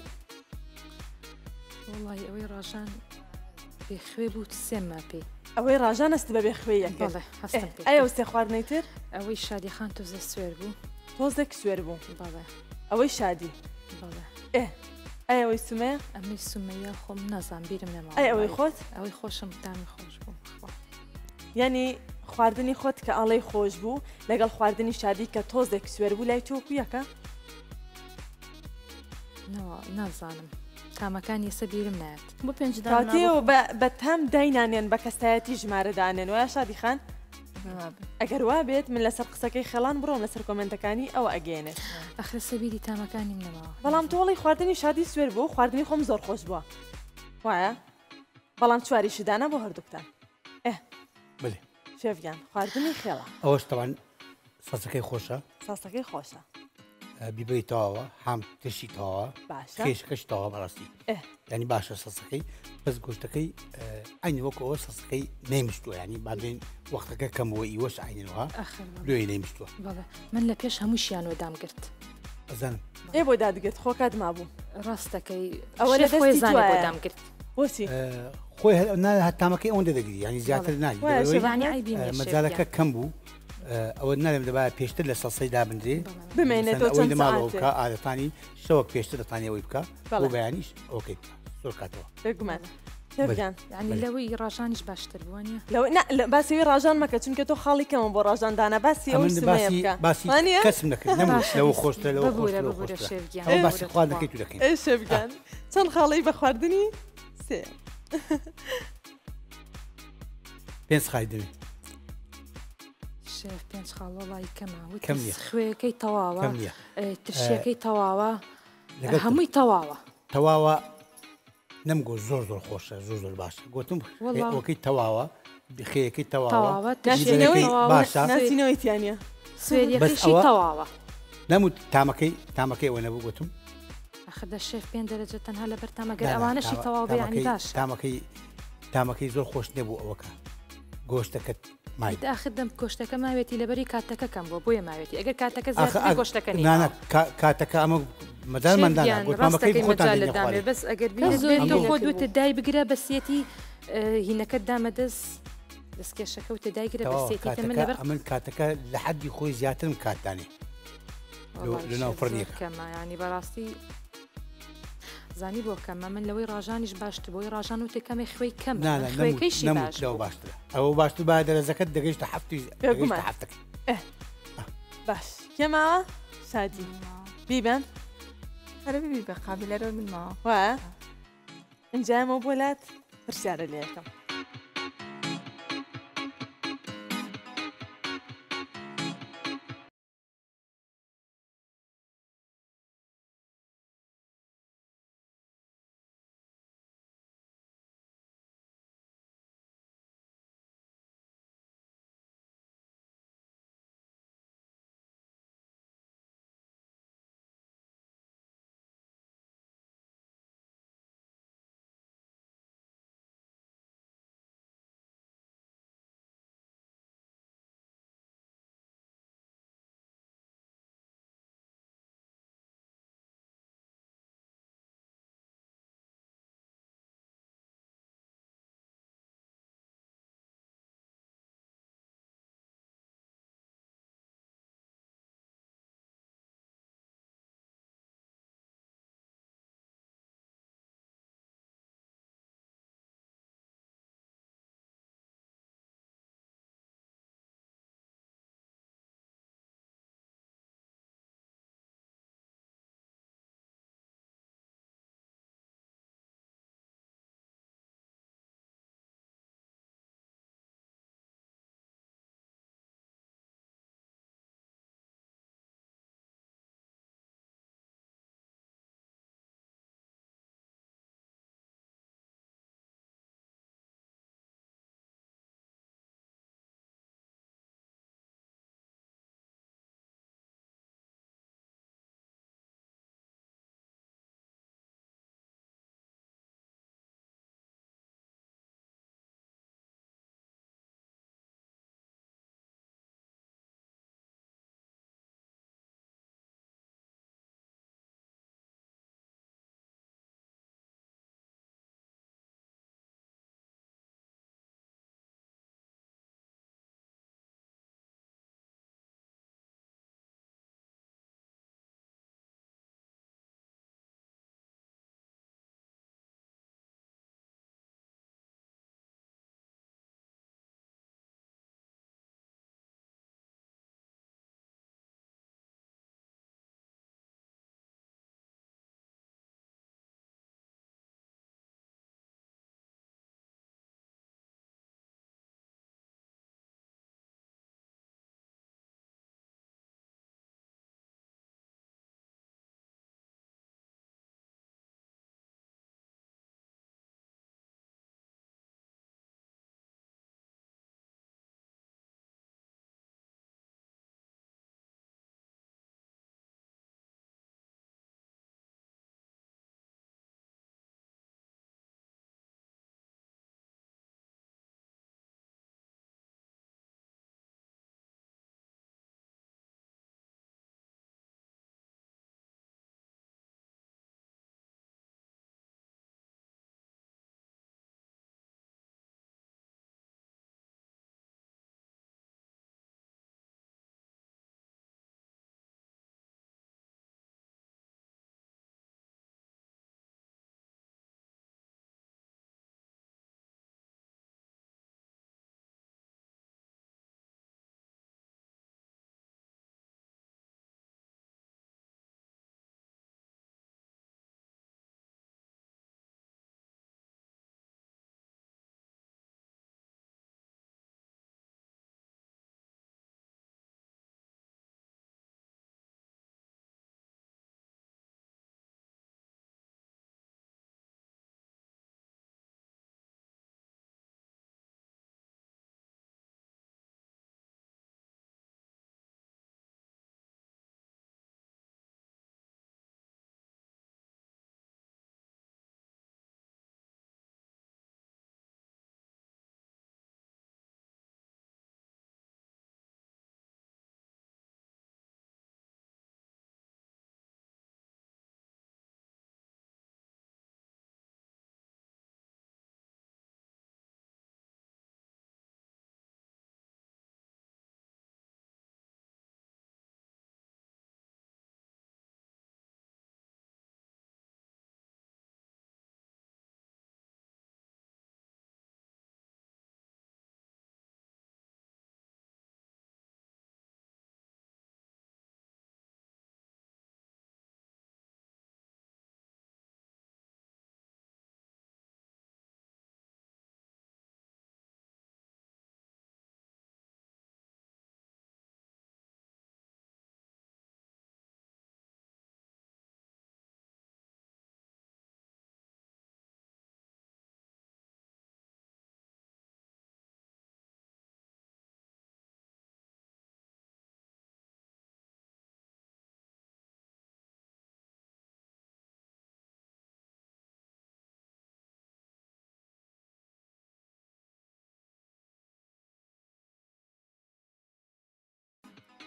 وڵی ئەوەی ڕژان بێخوێ بوو سێمە پێی ئەوەی ڕژان ئەست بە بێخوێیەکە ئەیە سێ خواردنەی تر ئەوەی شادیخان تۆزە سوێر بوو تۆزێک سوێر بوو ئەوەی شادی ئێ ئەی ئەوەی سمەیە ئەمەی سمەیە خۆم نازان بیرم نەما ئەی ئەوەی خۆت ئەوەی خۆشم تامی خۆش بوو یعنی خواردنی خۆت کە ئاڵەی خۆش بوو لەگەڵ خواردنی شادی کە تۆزێک سوێر بوو لای تۆ کویەکە نازانم تامەکان ێستا بیرم نایەت بۆ پێنج کاتیەوە بە تام داینانێن بە کەستایەتی ژمارەدانێن وایە شادی خان ئەگەر وا بێت من لەسەر قسەکەی خێڵان بڕۆم لەسەر کۆمنتەکانی ئەوە ئەگەێنێت ئەخرە سەبیری تامەکانی منەوە بەڵام تۆڵی خواردنی شادی سوێر بوو خواردنی خۆم زۆر خۆش بووە وایە بەڵام چواری شدانە بۆ هەردووکتان ئێ بڵێ شێفگیان خواردنی خێڵە ئەوەش تەوان ساسەکەی خۆشە ساسەکەی خۆشە بیبەی تەواوە هەم تشی تەواوە باشە کێشەکەش تەواوە بەڕاستی ینی باشە سەسەکەی بەس گۆشتەکەی ئەنی وەکو ئەوە سەسەکەی نەیمشتووە ینی بادێن وەختەکە کەمەوە ئیوەش ئاینەوە لێی نەیمشتووە من لە پێش هەمووشیان وەدام گرت ئەزانم ئێ بۆ دادگرت خۆکات مابوو ڕاستەکەی ئەوە لە خۆی زانێ بۆدام گرت بۆچی خۆی هەتامەکەی ئەوەندە دەگری ینی زیاتر نای مەجالەکە کەم بوو ئەوە نەرم دەبا پێشتر لە سەسەی دابدرێ بمێنێتەوە دەماڵەوەکە ئاەتانی شەوەک پێشتر دەتانەوەی بکە بۆ بەیانیش ئۆکەی زۆر کاتەوە بگومان شێفگیان ینی لەوەی ڕژانیش باشتر بووانە لەو باسیوی ڕژان مەکە چونکە تۆ خاڵی کەمە بۆ ڕژاندانە باسی باسی کەسم نەکرد لەوە خۆشتە لەوە باسی خواردنەکەی تو دەکەین ئێ شێفگیان چەند خاڵی بە خواردنی سێ پێنج خای دەوێت شێف پێنج خاڵەڵی کەمە خوێەکەی تەواوە ترشیەکەی تەواوە هەمووی تەواوە تەواوە نەمگۆ زۆر زۆر خۆشە زۆر زۆر باشە گوتم وەکەی تەواوە بخەیەکەی تەواوە باشە ناسینەوەیتیانە سوێریەکەیشی تەواوە نەموت تامەکەی تامەکەی ئەوە نەبوو گوتم ئەخدە شێف پێ دەرەجە تەنها لەبەر تامەگەر ئەوانەشی تەواو بەیانی باش تامەکەی تامەکەی زۆر خۆش نەبوو ئەوەکە گۆشتەکەت داخدەم کۆشتەکە ماوێتی لەبەری کاتەکە کەم بۆ بۆیە ماوێتی ئەگەر کاتەکە زیاتر کۆشتەکەنی کاتەکە ئەمە مەدانماندانە بەس ئەگەر خۆ دوتە دای بگرە بەسیەتی هینەکەت دامەدەست دەستکێشەکە و تدایگرە بەسیەتی من لەبەر من کاتەکە لە حەدی خۆی زیاترم کاتدانێ لەناو فڕنیەکەمە ینی بەڕاستی زانی بۆ کەمە من لەوەی ڕژانیش باشتر بۆی ڕژان و تێکەمە خوێی کەم خوێەکەیشی باشتر ئەوە باشتر با دەرەزەکەت دەگەیشتە هەفتی هەفتەکە باش کێماوە سادی بیبن هەرە ببی بە قابلەرە منماوە وە ئەنجامەوە بۆلات پرسیارە لێ یەکەم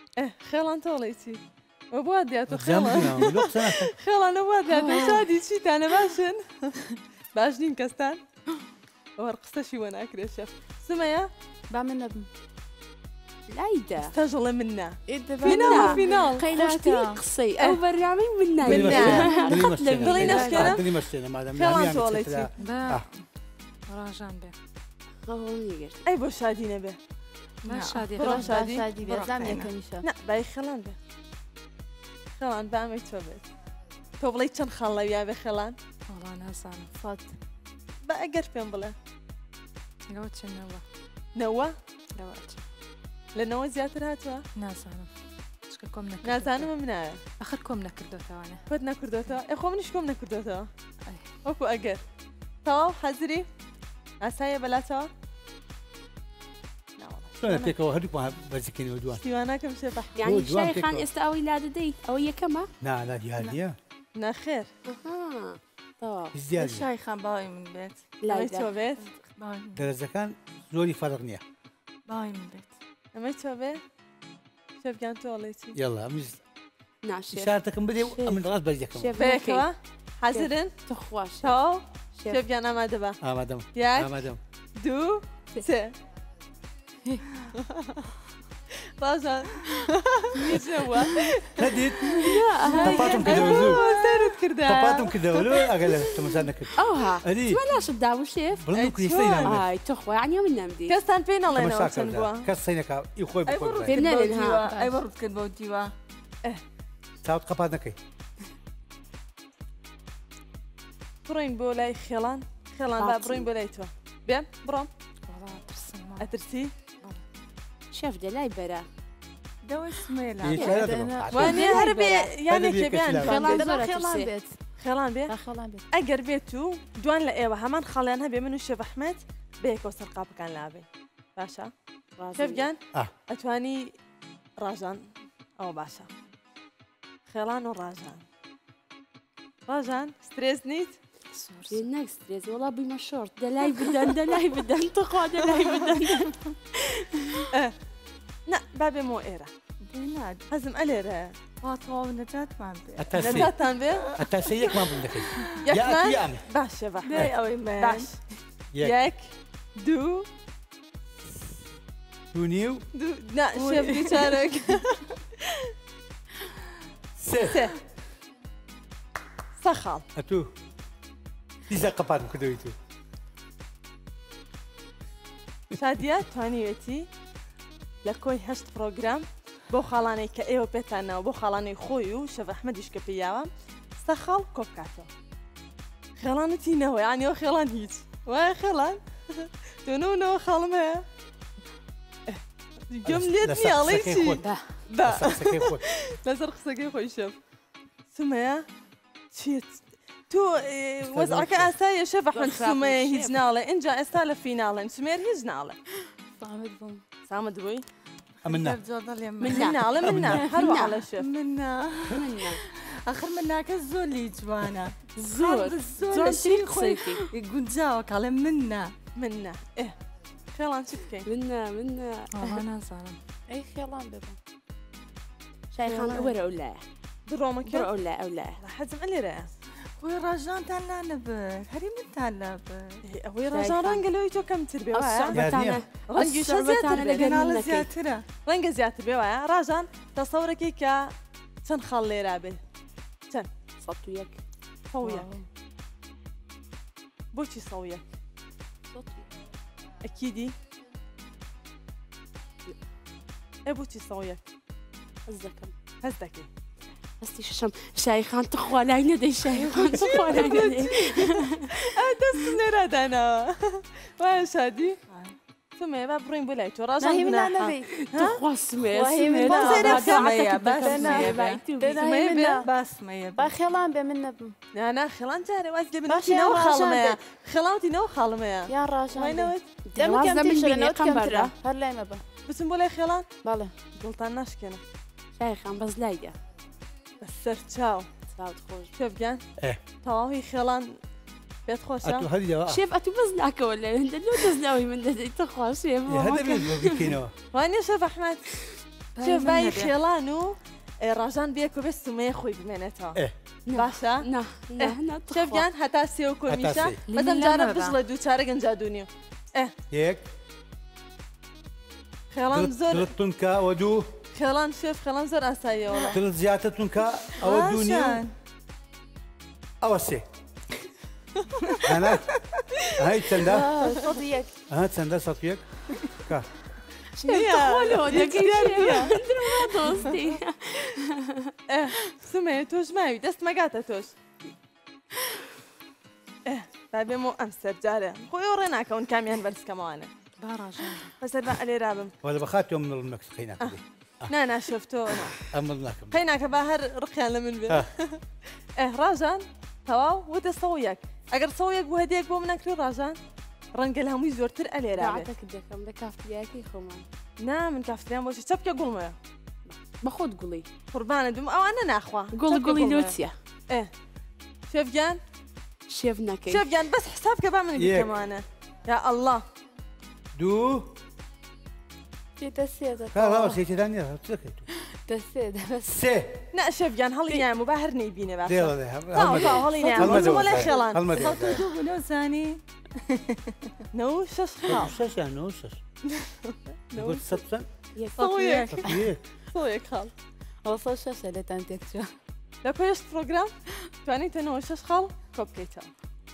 خێڵان تۆڵێکی ئەو بوا دیات خێڵانە وا دیات شادی چیتانە باشن باش نین کەستان ئەوە قسەشی وە ناکرێت شەف سمەیە با من نەبم لایدا تەژڵێ منە فیناڵ فیناڵ قەیراشتی قسەی ئەو بەرنامەی من دڵی نەشکێنە خێڵان تۆڵێکی ڕاژان بێ ئەی بۆ شادی نەبێ شادی شادی شادی بێزام یەکەمیشە نه بای خێڵان بێ خێڵان بامەی تۆ بێت تۆ بڵێ چەند خاڵ لەویا بێ خێڵان نازانم فات بە ئەگەر پێم بڵێ لەوە چنەوە نەوە لەوە لەنەوە زیاتر هاتووە نازانم کۆم نازانم منایە ئەخر کۆم نەکردوتەوانە خۆت نەکردوتەوە ئە خۆ منیش کۆم نەکردوتەوە وەکو ئەگەر تەواو حەزری ئاسایە بەلاتەوە پێکەوە هەردوو بەرزەکەینەوە دوان دیوانەکەم شێ بە یعنی شایخان ئێستا ئەوەی لا دەدەیت ئەوە یەکەمە نا دیاریە نەخێر شایخان باوی من بێت لای تۆ بێت دەرەزەکان زۆری فەرق نییە باوی من بێت ئەمەی تۆ بێ شەفگیان تۆڵێتی یاڵا ئەمیش ناشێ شارتەکەم بدێ و ئەمن ڕاست بەرزەکەم بەیەکەوە حەزرن تخواش تەواو شەفگیان ئامادە بە ئامادەم یەک ئامادەم دوو سێ ڕاژان میشەوە هەدیت تەپاتم کردەوە زوو سەرت کردا تەپاتم کردەوە لۆ ئەگەر لە تەمەزار نەکرد ئەوها ئەدی تۆ لاشت داو شێف بڵند و کریستەی نامێت ئای تۆخوا یعنی من نەمدی کەستان پێی نەڵێنەوە چەند بووە کەس سەینەکە ئی خۆی بخۆی پێم نەڵێن ها ئەی بە ڕوتکرد بەو دیوە چاوت قەپات نەکەی بڕۆین بۆ لای خێڵان خێڵان با بڕۆین بۆ لای تۆ بێم بڕۆم ئەترسی شەف دەلای بەرە دەوەی سمێلا وانێ هەر بێ یانێکێ بیان خێڵان بێت خێڵان بێ خێڵان بێت ئەگەر بێت و دوان لە ئێوە هەمان خەڵیان هەبێ من و شێف ئەحمەد بەیەکەوە سەرقاپەکان لابێ باشە شێفگیان ئەتوانی ڕاژان ئەوە باشە خێڵان و ڕاژان ڕاژان سترێس نیت نەکسترێز وڵا بوویمە شۆرت دەلای بدەن دەلای بدەن تخوا دەلای بدەن نه بابێمەوە ئێرە حەزم ئەلێرە واتەواو نەجاتمان بێ نەجاتان بێ ئەتا سێ یەکمان بووم دەکەیت یەکمان باشە بە ئەوەی باش یەک دوو دوو نیو شێف بیچارێک سێ سە خاڵ ئەتوو دیزە قەپاتم کردەوەی تو شادیە توانیوێتی لە کۆی هەشت پرۆگرام بۆ خاڵانەی کە ئێوە پێتانەوە بۆ خاڵانەی خۆی و شەف ئەحمەدیش کە پێیاوە سە خاڵ کۆبکاتەوە خێڵانەتی نەوە یانیەوە خێڵان هیچ وایە خێڵان تۆنەوەنەوە خاڵم هەیە گەم لێت نیاڵی چی لەسەر قسەکەی خۆی شەف سمەیە چیت تۆ وەزعەکە ئاسایە شەف ئەحمەد سمەیە هیچ ناڵێ اینجا ئێستا لە فیناڵێن سمێر هیچ ناڵێ سامت بووم سامت بووی من من ناڵێ من هەروە لە شێف منە ئەخر من ناکە زۆر لی جوانە زۆر زۆر شیرین قسەیتی گونجاوە کاڵێ منە منە ئێ خێڵان چی بکەین منە منە نازانم ئەی خێڵان بێبم شایخان وەرە ئەو لایە بڕۆمەکە ئەو لای ئەو لایە حەزم ئەلێرەیە وی ڕژانتان لا نەبر هەری منتان لەبر ئەوەی ڕژان ڕەنگە لەوەی تۆ کەمتر بێ ڕەنگی شەربەتانە لەگەناڵە زیاترە ڕەنگە زیاتر بێ وایە ڕژان تەسەورەکەی کە چەند خاڵ لێرا بێ چەند سەد و یەک سەویەک بۆچی سەویەک ئەکیدی ئێ بۆچی سەویەک هەز دەکەم هەز دەکەی هەستی شەشەم شایخان تخوا لای نەدەی شایخان تخوا لای نەدەی دەستم لێرادانەوە وایە شادی سمێ با بڕین بۆ لای تۆ ڕژان تخوا سمێ باسمەیە با خێڵان بێ من نەبم نانا خێڵان جارێ واز لێ بنەوە خاڵمەیە خێڵاوتینەوە خاڵمەیە یا ڕژان وینەوەت دەمکەمتیشەوە هەر لای مەبە بچم بۆ لای خێڵان باڵێ دڵتان ناشکێنم شایخان بەس لایە بەسەر چاو چاوت خۆش شێفگیان تەواوی خێڵان بێت خۆشە شێف ئەتو بەس ناکەوە لە هەندە لۆ دەستناوی من دەدەیت تخوا شێف هەدەبێت بۆ بکەینەوە وانە شێف ئەحمەد شێف بای خێڵان و ڕژان بێکۆ بێ سومەیە خۆی بمێنێتەوە باشە؟ شێفگیان هەتا سێ و کۆمیشە بەدەم جارە بژڵە دووچارە گەنجا دوونی یەک خێڵان زۆر تونکە ئەوە دوو خێڵان شێف خێڵان زۆر ئاساییەوە دڵت زیاتر تونکە ئەوە دوونی ئەوە سێ هەی چەندە؟ چەندە سەد یەک کە سمێ تۆش ماوی دەست مەگاتە تۆش با بێمەوە ئەم سەرجارە خۆی ڕێ ناکەون کامیان بەرزکەمەوانە بەسەر بە ئەلێرابم وەلە بەخات تۆ منڵ مەکس قەی ناکەی نانا شێف تۆ ئەم منڵ ناکەم قەی ناکە با هەر ڕقیان لە من بێ ڕاژان تەواو وتە سەو یەک ئەگەر سەو یەک بوو هەدیەک بۆ من نەکری ڕاژان ڕەنگە لە هەمووی زۆرتر ئەلێرابێت دەکەم لە کافتریاکەی خۆمان نا من کافتریان بۆشی چەپکە گوڵمەیە بەخۆت گوڵی قوربانە دوم ئەوانە ناخوا گوڵ گوڵی لۆچیە شێفگیان شێف نەکەی شێفگیان بەس حساب کە با من بیکەمانە یا ئەڵڵا دوو پێتە سێدە سێتێدان نیە چ دەکەیت سێ نا شێفگیان هەڵی نیام و با هەر نەیبینێ باش هەڵی لای خێڵان زانی نەو شەش خاڵ شەشیان نەوە شەش سەد چەند سەد یەک خاڵ ئەوە سەد شەشە لێتان تێکچوە لە پێشت پرۆگرام توانیتەنەوە شەش خاڵ کۆ بکەیتەوە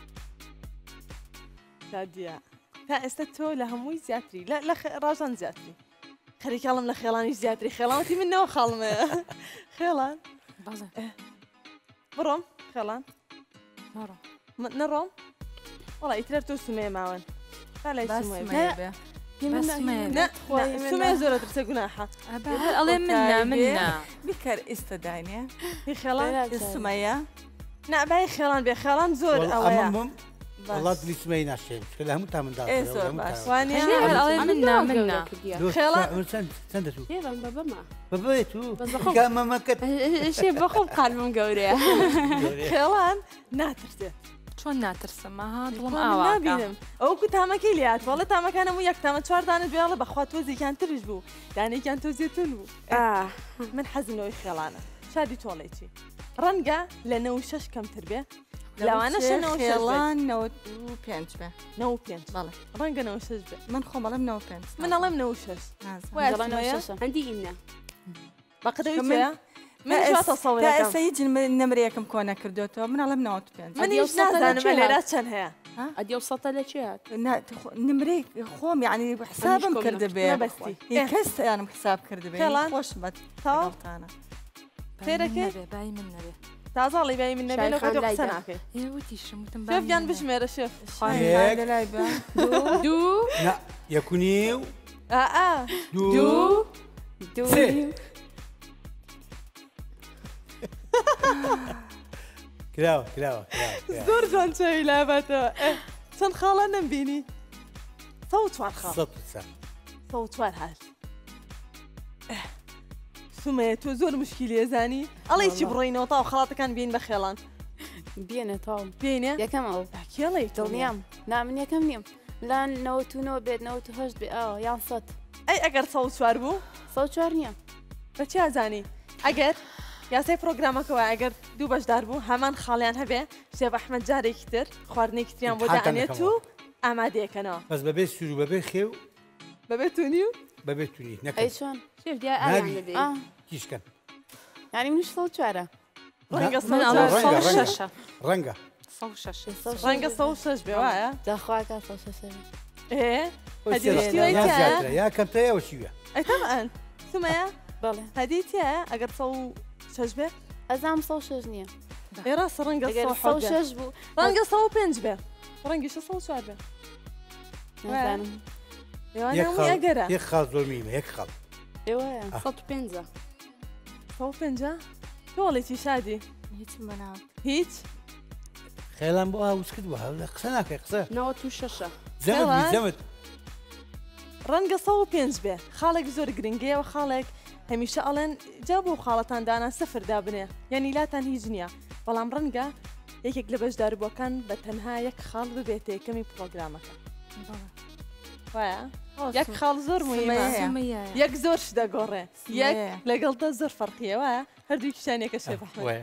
شادیە تا ئێستا تۆ لە هەمووی زیاتری لە ڕاژان زیاتری خەریکاڵم لە خێڵانی زیاتری خێڵاوەتی منەوە خاڵمەیە خێڵان بڕۆم خێڵان نەڕۆم وڵا ئیترەر تۆ سومێ ماوەن تا لای سومێ زۆرە ترسە گوناحە ئەڵێ منە منە بیکار ئێستا داینێ خێڵان سومەیە نابای خێڵان بێ خێڵان زۆر ئەوەیە وڵات لیسمەی ناشێن لە هەموو تا مندا چەندە تو بەبێت و مەمەکەت شێ بەخۆم قالبم گەورەیە خێڵان ناترسێت چۆن ناترسمەها دڵم ئاوابینم ئەوکو تامەکەی لات وڵە تامەکانم و یەک تامە چواردانە دوێڵە بەخوا تۆزیکیان ترش بوو دانێکیان تۆزیێتون بوو من حەزمەوەی خێڵانە شادی تۆڵێکی ڕەنگە لە نەو شەش کەمتر بێ لەوانە خێڵان پێنج بێ نەو پێنج ڕەنگە نەوە شەش بێ من خۆمەڵم نەوە پێنج من ئەڵێم نەوە شەش هەندی ئینە بەقدەویە من سەیج نەمرەیەکم کۆ نەکردوێتەوە من ئەڵێم نەوە پێنج من هیچ نازانم لێرا چەند هەیە ئەدی سەتە لە چێت نمرەی خۆم یعنی حسابم کرده بێ کەس یانم حساب کرده بێ خۆش بەتانە فێرەکەی بای من نەبێ تازاڵی بای من نەبێ قسە ناکەی شێفگیان بژمێرە شێف دوو یەک و نیو دوو دوو کراوە کراوە زۆر جوان چاوی لاباتەوە چەند خاڵە نەمبینی سە و چوار خاڵ سە و چوار هاش سومەیە تۆ زۆر مشکیلێ زانی ئەڵێ چی بڕۆینەوە تاو خەڵاتەکان بین بە خێڵان بێنە تاو بینێ یەکەم ئەو کێڵی دڵنیام نا من یەکەم نیم لان نەوەتونەوە بێت نەوەت هەشت بێ ئەوە یان سەد ئەی ئەگەر سە و چوار بوو سە و چوار نییە بەچی ئازانی ئەگەر یاسای پرۆگرامەکەەوە ئەگەر دوو بەشدار بوو هەمان خاڵیان هەبێ شێف ئەحمەد جارێکی تر خواردنێکی تریان بۆ داهێنێت و ئامادەیەکەنەوە بەس بەبێ سوور و بەبێ خێو بەبێ تونی و بەبێ تونی ئەی چۆن کیشکەن یانی منش سە و چوارە ڕەنگە ڕەنگە ڕەنگە سە و شەش بێ وایە داخواکە سە شەش یا کەمتەیەوە چیوە ئەی تەمەن سومەیە بەڵێ هەدیتیە ئەگەر سە و شەش بێ ئەزام سە و شەش نییە ێڕاستە ڕەنگە سە و شەش بوو ڕەنگە سە و پێنج بێ ڕەنگیشە سە و چوار بێ نازانم ئەگەرە یەک خاڵ زۆر میمە یەک خاڵ ئێوەیە سەد و پێنجە سە و پێنجە تۆڵێکی شادی هیچ بەناوت هیچ خێڵان بۆ هاوس کردووە لە قسە ناکەی قسە نەوەت و شەشە زەمت زەمت ڕەنگە سە و پێنج بێ خاڵێک زۆر گرنگەیەوە خاڵێک هەمیشە ئەڵێن جا بۆ خاڵەتان دانا سەفردا بنێ یعنی لاتان هیچ نییە بەڵام ڕەنگە یەکێک لە بەشداربووەکان بە تەنها یەک خاڵ ببێتە یەکەمی پرۆگرامەکە یەک خاڵ زۆر مهمە یەک زۆر دەگۆڕێ یەک لەگەڵتە زۆر فەرقیە وایە هەردووی کیشانێکە شێ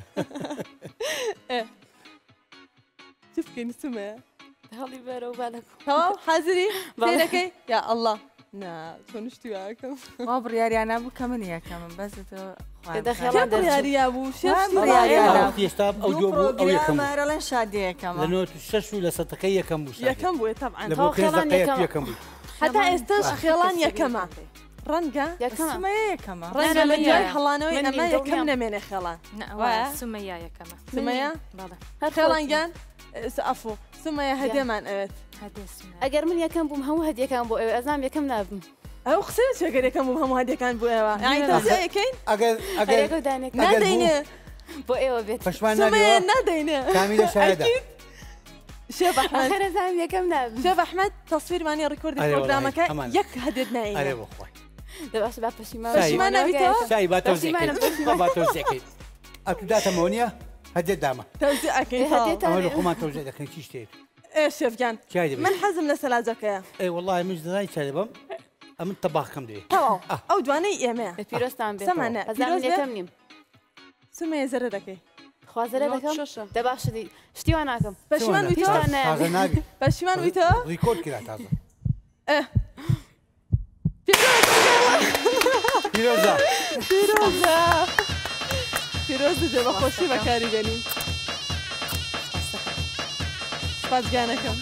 چ بکەین سمەیە هەڵی بەرەو تەواو حەزری فێرەکەی یا ئەڵڵا نا تۆنشتی واکەم وا بڕیاریانە بوو کە من یەکەمم بەس یاریا بوو ئێستا ئەو دوو بوو ئەو یەکەم مارەڵەن شادیەکەم لە نۆ شەش و لە سەتەکەی یەکەم بوو یەکەم بووێت تەبعاً لە بۆ پێنج دەقەیەک یەکەم بوو هەتا ئێستاش خێڵان یەکەمە ڕەنگە یەکەمە ڕەنگە لە دوای هەڵانەوەی ئەمە یەکەم نەمێنێ خێڵان سمەیە یەکەمە سمەیە هەر خێڵانگیان ئەفۆ سمەیە هەدێمان ئەوێت ئەگەر من یەکەم بووم هەموو هەدیەکان بۆ ئێوە ئەزام یەکەم نابم ئەو قسە چێگەر یەکەم بوو هەموو هەدیەکان بۆ ئێوە یەکەین نادەینێ بۆ ئێوە بێت سمەیە نادەینێ کامیلە شایەدە شێف ئەحمەد ئەزام یەکەم نابم شێف ئەحمەد تەسویرمانی ڕیکۆردی پرۆگرامەکە یەک هەدێت ناینێ دەباش با پەشیمان پەشیمان نابیتەوە سای با تەوزیەکەین با تەوزیەکەین ئەتوداتەمەوە نییە هەدێت دامە تەوزیع ئەکەین ئەمە لە خۆمان تەوزیع دەکەین چی شتێت ئێ شێفگیان من حەزم لە سەلاجەکەیە ئەی وەڵڵای منش دەزانی چا دەبم ئەمن تەباخەکەم دەوێت تەواو ئەو دوانەی ئێمەیە پیرۆستان بێت سەمانە ئەزام یەکەم نیم سمەیە زەرە دەکەی خوازەرە دەکەم دەباشی شتیوان ناکەم پەشیمان ویتەوە پەشیمان ویتەوە ڕیکۆرد کرا تازە پیرۆزە پیرۆزە پیرۆزە دێ بە خۆشی بەکاری بێنی سپاسگیانەکەم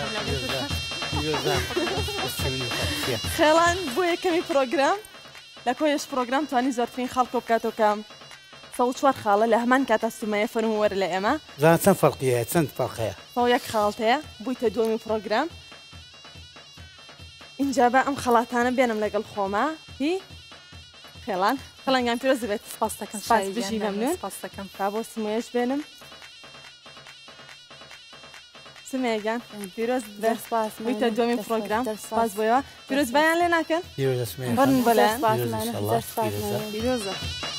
خێڵان بۆ یەکەمی پرۆگرام لە کۆیش پرۆگرام توانی زۆرترین خەڵکۆ بکاتەوە کەم سەوت چوار خاڵە لە هەمان کاتە سومەیە فەرموو وەرە لە ئێمە زان چەند فەرقیە چەند فەرقەیە سەو یەک خاڵتەیە بوویتە دووەمی پرۆگرام اینجا بە ئەم خەڵاتانە بێنم لەگەڵ خۆمە هی خێڵان خەڵەنگیان پیرۆز بێت سپاس دەکەم سپاس بژی مەمنون سپاس دەکەم تا بۆ سمەیەش بێنم سمەیەگیان پیرۆز دەرسپاس بوویتە دووەمی پرۆگرام سپاس بۆیەوە پیرۆز بەیان لێ ناکەن بڕن بەلایەن پیرۆزە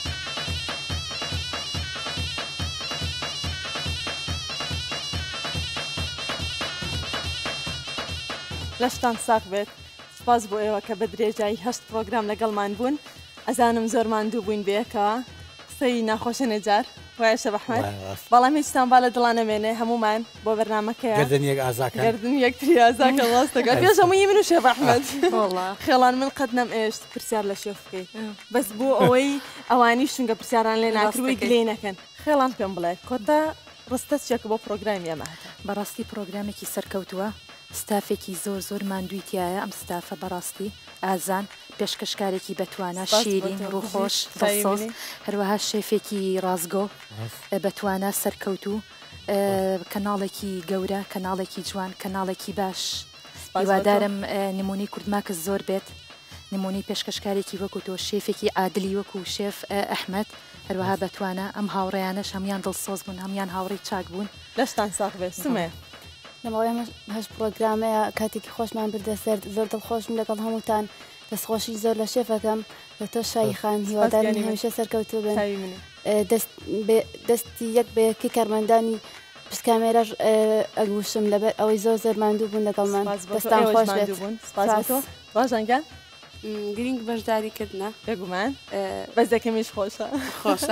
لەشتان ساق بێت سپاس بۆ ئێوە کە بە درێژایی هەشت پرۆگرام لەگەڵمان بوون ئەزانم زۆرمان دوو بووین بەیەکەوە قسەی ناخۆشە نەجار وایە شەب ئەحمەد بەڵام هیچتان با لە دڵانەمێنێ هەمومان بۆ بەرنامەکەیە گەردەنیەک ئازاکە گەردن یەکتری ئازاکە ڕاستەکە پێش هەمووی من و شێف ئەحمەد خێڵان من قەت نەم ئێشت پرسیار لە شێف بکەیت بەس بۆ ئەوەی ئەوانی شونگە پرسیاران لێ ناکردوی گلێ نەکەن خێڵان پێم بڵێ کۆتا ڕستە چێکە بۆ پرۆگرامی ئەمە بەڕاستی پرۆگرامێکی سەرکەوتووە ستافێکی زۆر زۆر ماندوویتیایە ئەم ستافە بەڕاستی ئازان پێشکەشکارێکی بەتوانە شیرین ڕووخۆش دڵسۆز هەروەها شێفێکی ڕازگۆ بەتوانە سەرکەوتوو کەناڵێکی گەورە کەناڵێکی جوان کەناڵێکی باش هیوادارم نمونی کوردماکە زۆر بێت نمونی پێشکەشکارێکی وەکو تۆ شێفێکی عادلی وەکو شێف ئەحمەد هەروەها بەتوانە ئەم هاوڕێیانەش هەمیان دڵسۆز بوون هەمیان هاوڕێی چاک بوون لەشتان ساق بێت سمێ لەمەوەی هەش پرۆگرامەیە کاتێکی خۆشمان بردە سەر زۆر دڵخۆشم لەگەڵ هەمووتان دەستخۆشی زۆر لە شێفەکەم لە تۆ شایی خان هیوادارم هەمیشە سەرکەوتوو بن دەستی یەک بەیەکی کارمەندانی پشکامێرەش ئەگوشم لەبەر ئەوەی زۆر زۆر ماندوو بوون لەگەڵمان دەستان خۆش بێت ڕۆژانگەن گرنگ بەشداریکردنە بێگومان بەس دەکەمیش خۆشە خۆشە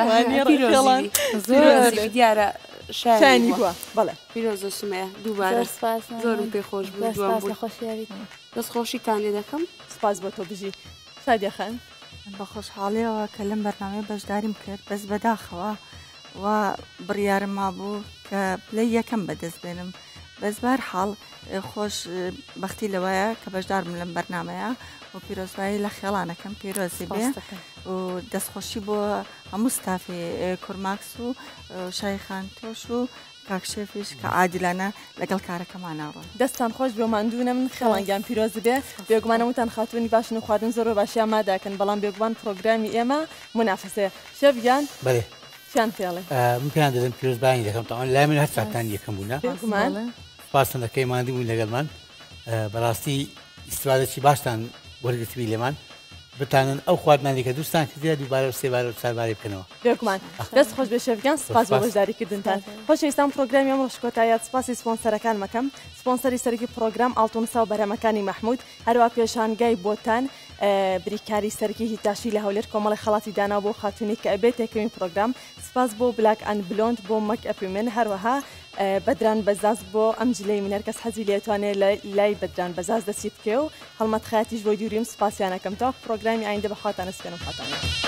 زۆر دیارە شانی بووە بەڵێ پیرۆزە سمەیە دووبارە زۆرم پێ خۆش بوو دوام خۆشیاوی دەستخۆشیتان لێ دەکەم سپاس بۆ تۆ بژی شادیەخەن بە خۆشحاڵیەوە کە لەم بەرنامەیە بەشداریم کرد بەس بەداخەوە و بڕیارم مابوو کە پلە یەکەم بەدەست بێنم بەس بەرحاڵ خۆش بەختی لەوەیە کە بەشدارم لەم بەرنامەیە و پیرۆزبایی لە خێڵانەکەم پیرۆزی بێ و دەستخۆشی بۆ هەموو ستافی کورماکس و شایخان تۆش و کاکشێفیش کە عادلانە لەگەڵ کارەکەمانەڕۆ دەستان خۆش بێ ماندوونە من خێڵانگیان پیرۆزی بێ بێگومانەوتان خاتونی باشن و خواردن زۆر باشی ئامادەکەن بەڵام بێگومان پرۆگرامی ئێمە منافسەیە شەفگیان بەێ چیان پێڵێ من پێیان دەدەم پیرۆزبانی دەکەم تاوان لای من هەر ساتان یەکەم بوونە پاسەندەکەی ماندی بوون لەگەڵمان بەڕاستی ئیسفادەی باشتان وەرگرتوی لێمان بتانن ئەو خواردمانی کە دوستان کردیا دووبارە سێبارە چاربارەی بکەنەوە. بێکمان دەست خۆش بێ شێفگان سپاس بۆ بەشداریکردنتان. خۆشەویستان پرۆگرامی ئەمڕۆ شکۆتایە سپاسی سپۆنسەرەکان مەکەم. سپۆنسەری سەرەکی پرۆگرام ئاڵتونسا و بەرهەمەکانی مەحموود، هەروە پێشانگای بۆتان بریکاری سەرکی هیتاشی لە هەولێر کۆمەڵی خەڵاتی دانا بۆ خاتونی کە ئەبێت یەکەمین پرۆگرام. سپاس بۆ بلاک ئەند بلۆند بۆ مەک ئەپیمن، هەروەها بەدران بەزاز بۆ ئەم جلەی منەر کەس حەزی لێتوانێت لای بەدران بەزاز دەسی بکێ و هەڵمەت خەیاتیش بۆ دووریم سپاسیانەکەم تا پرۆگرامی ئایندە بەخواتان ئەسپێنم خاتانە.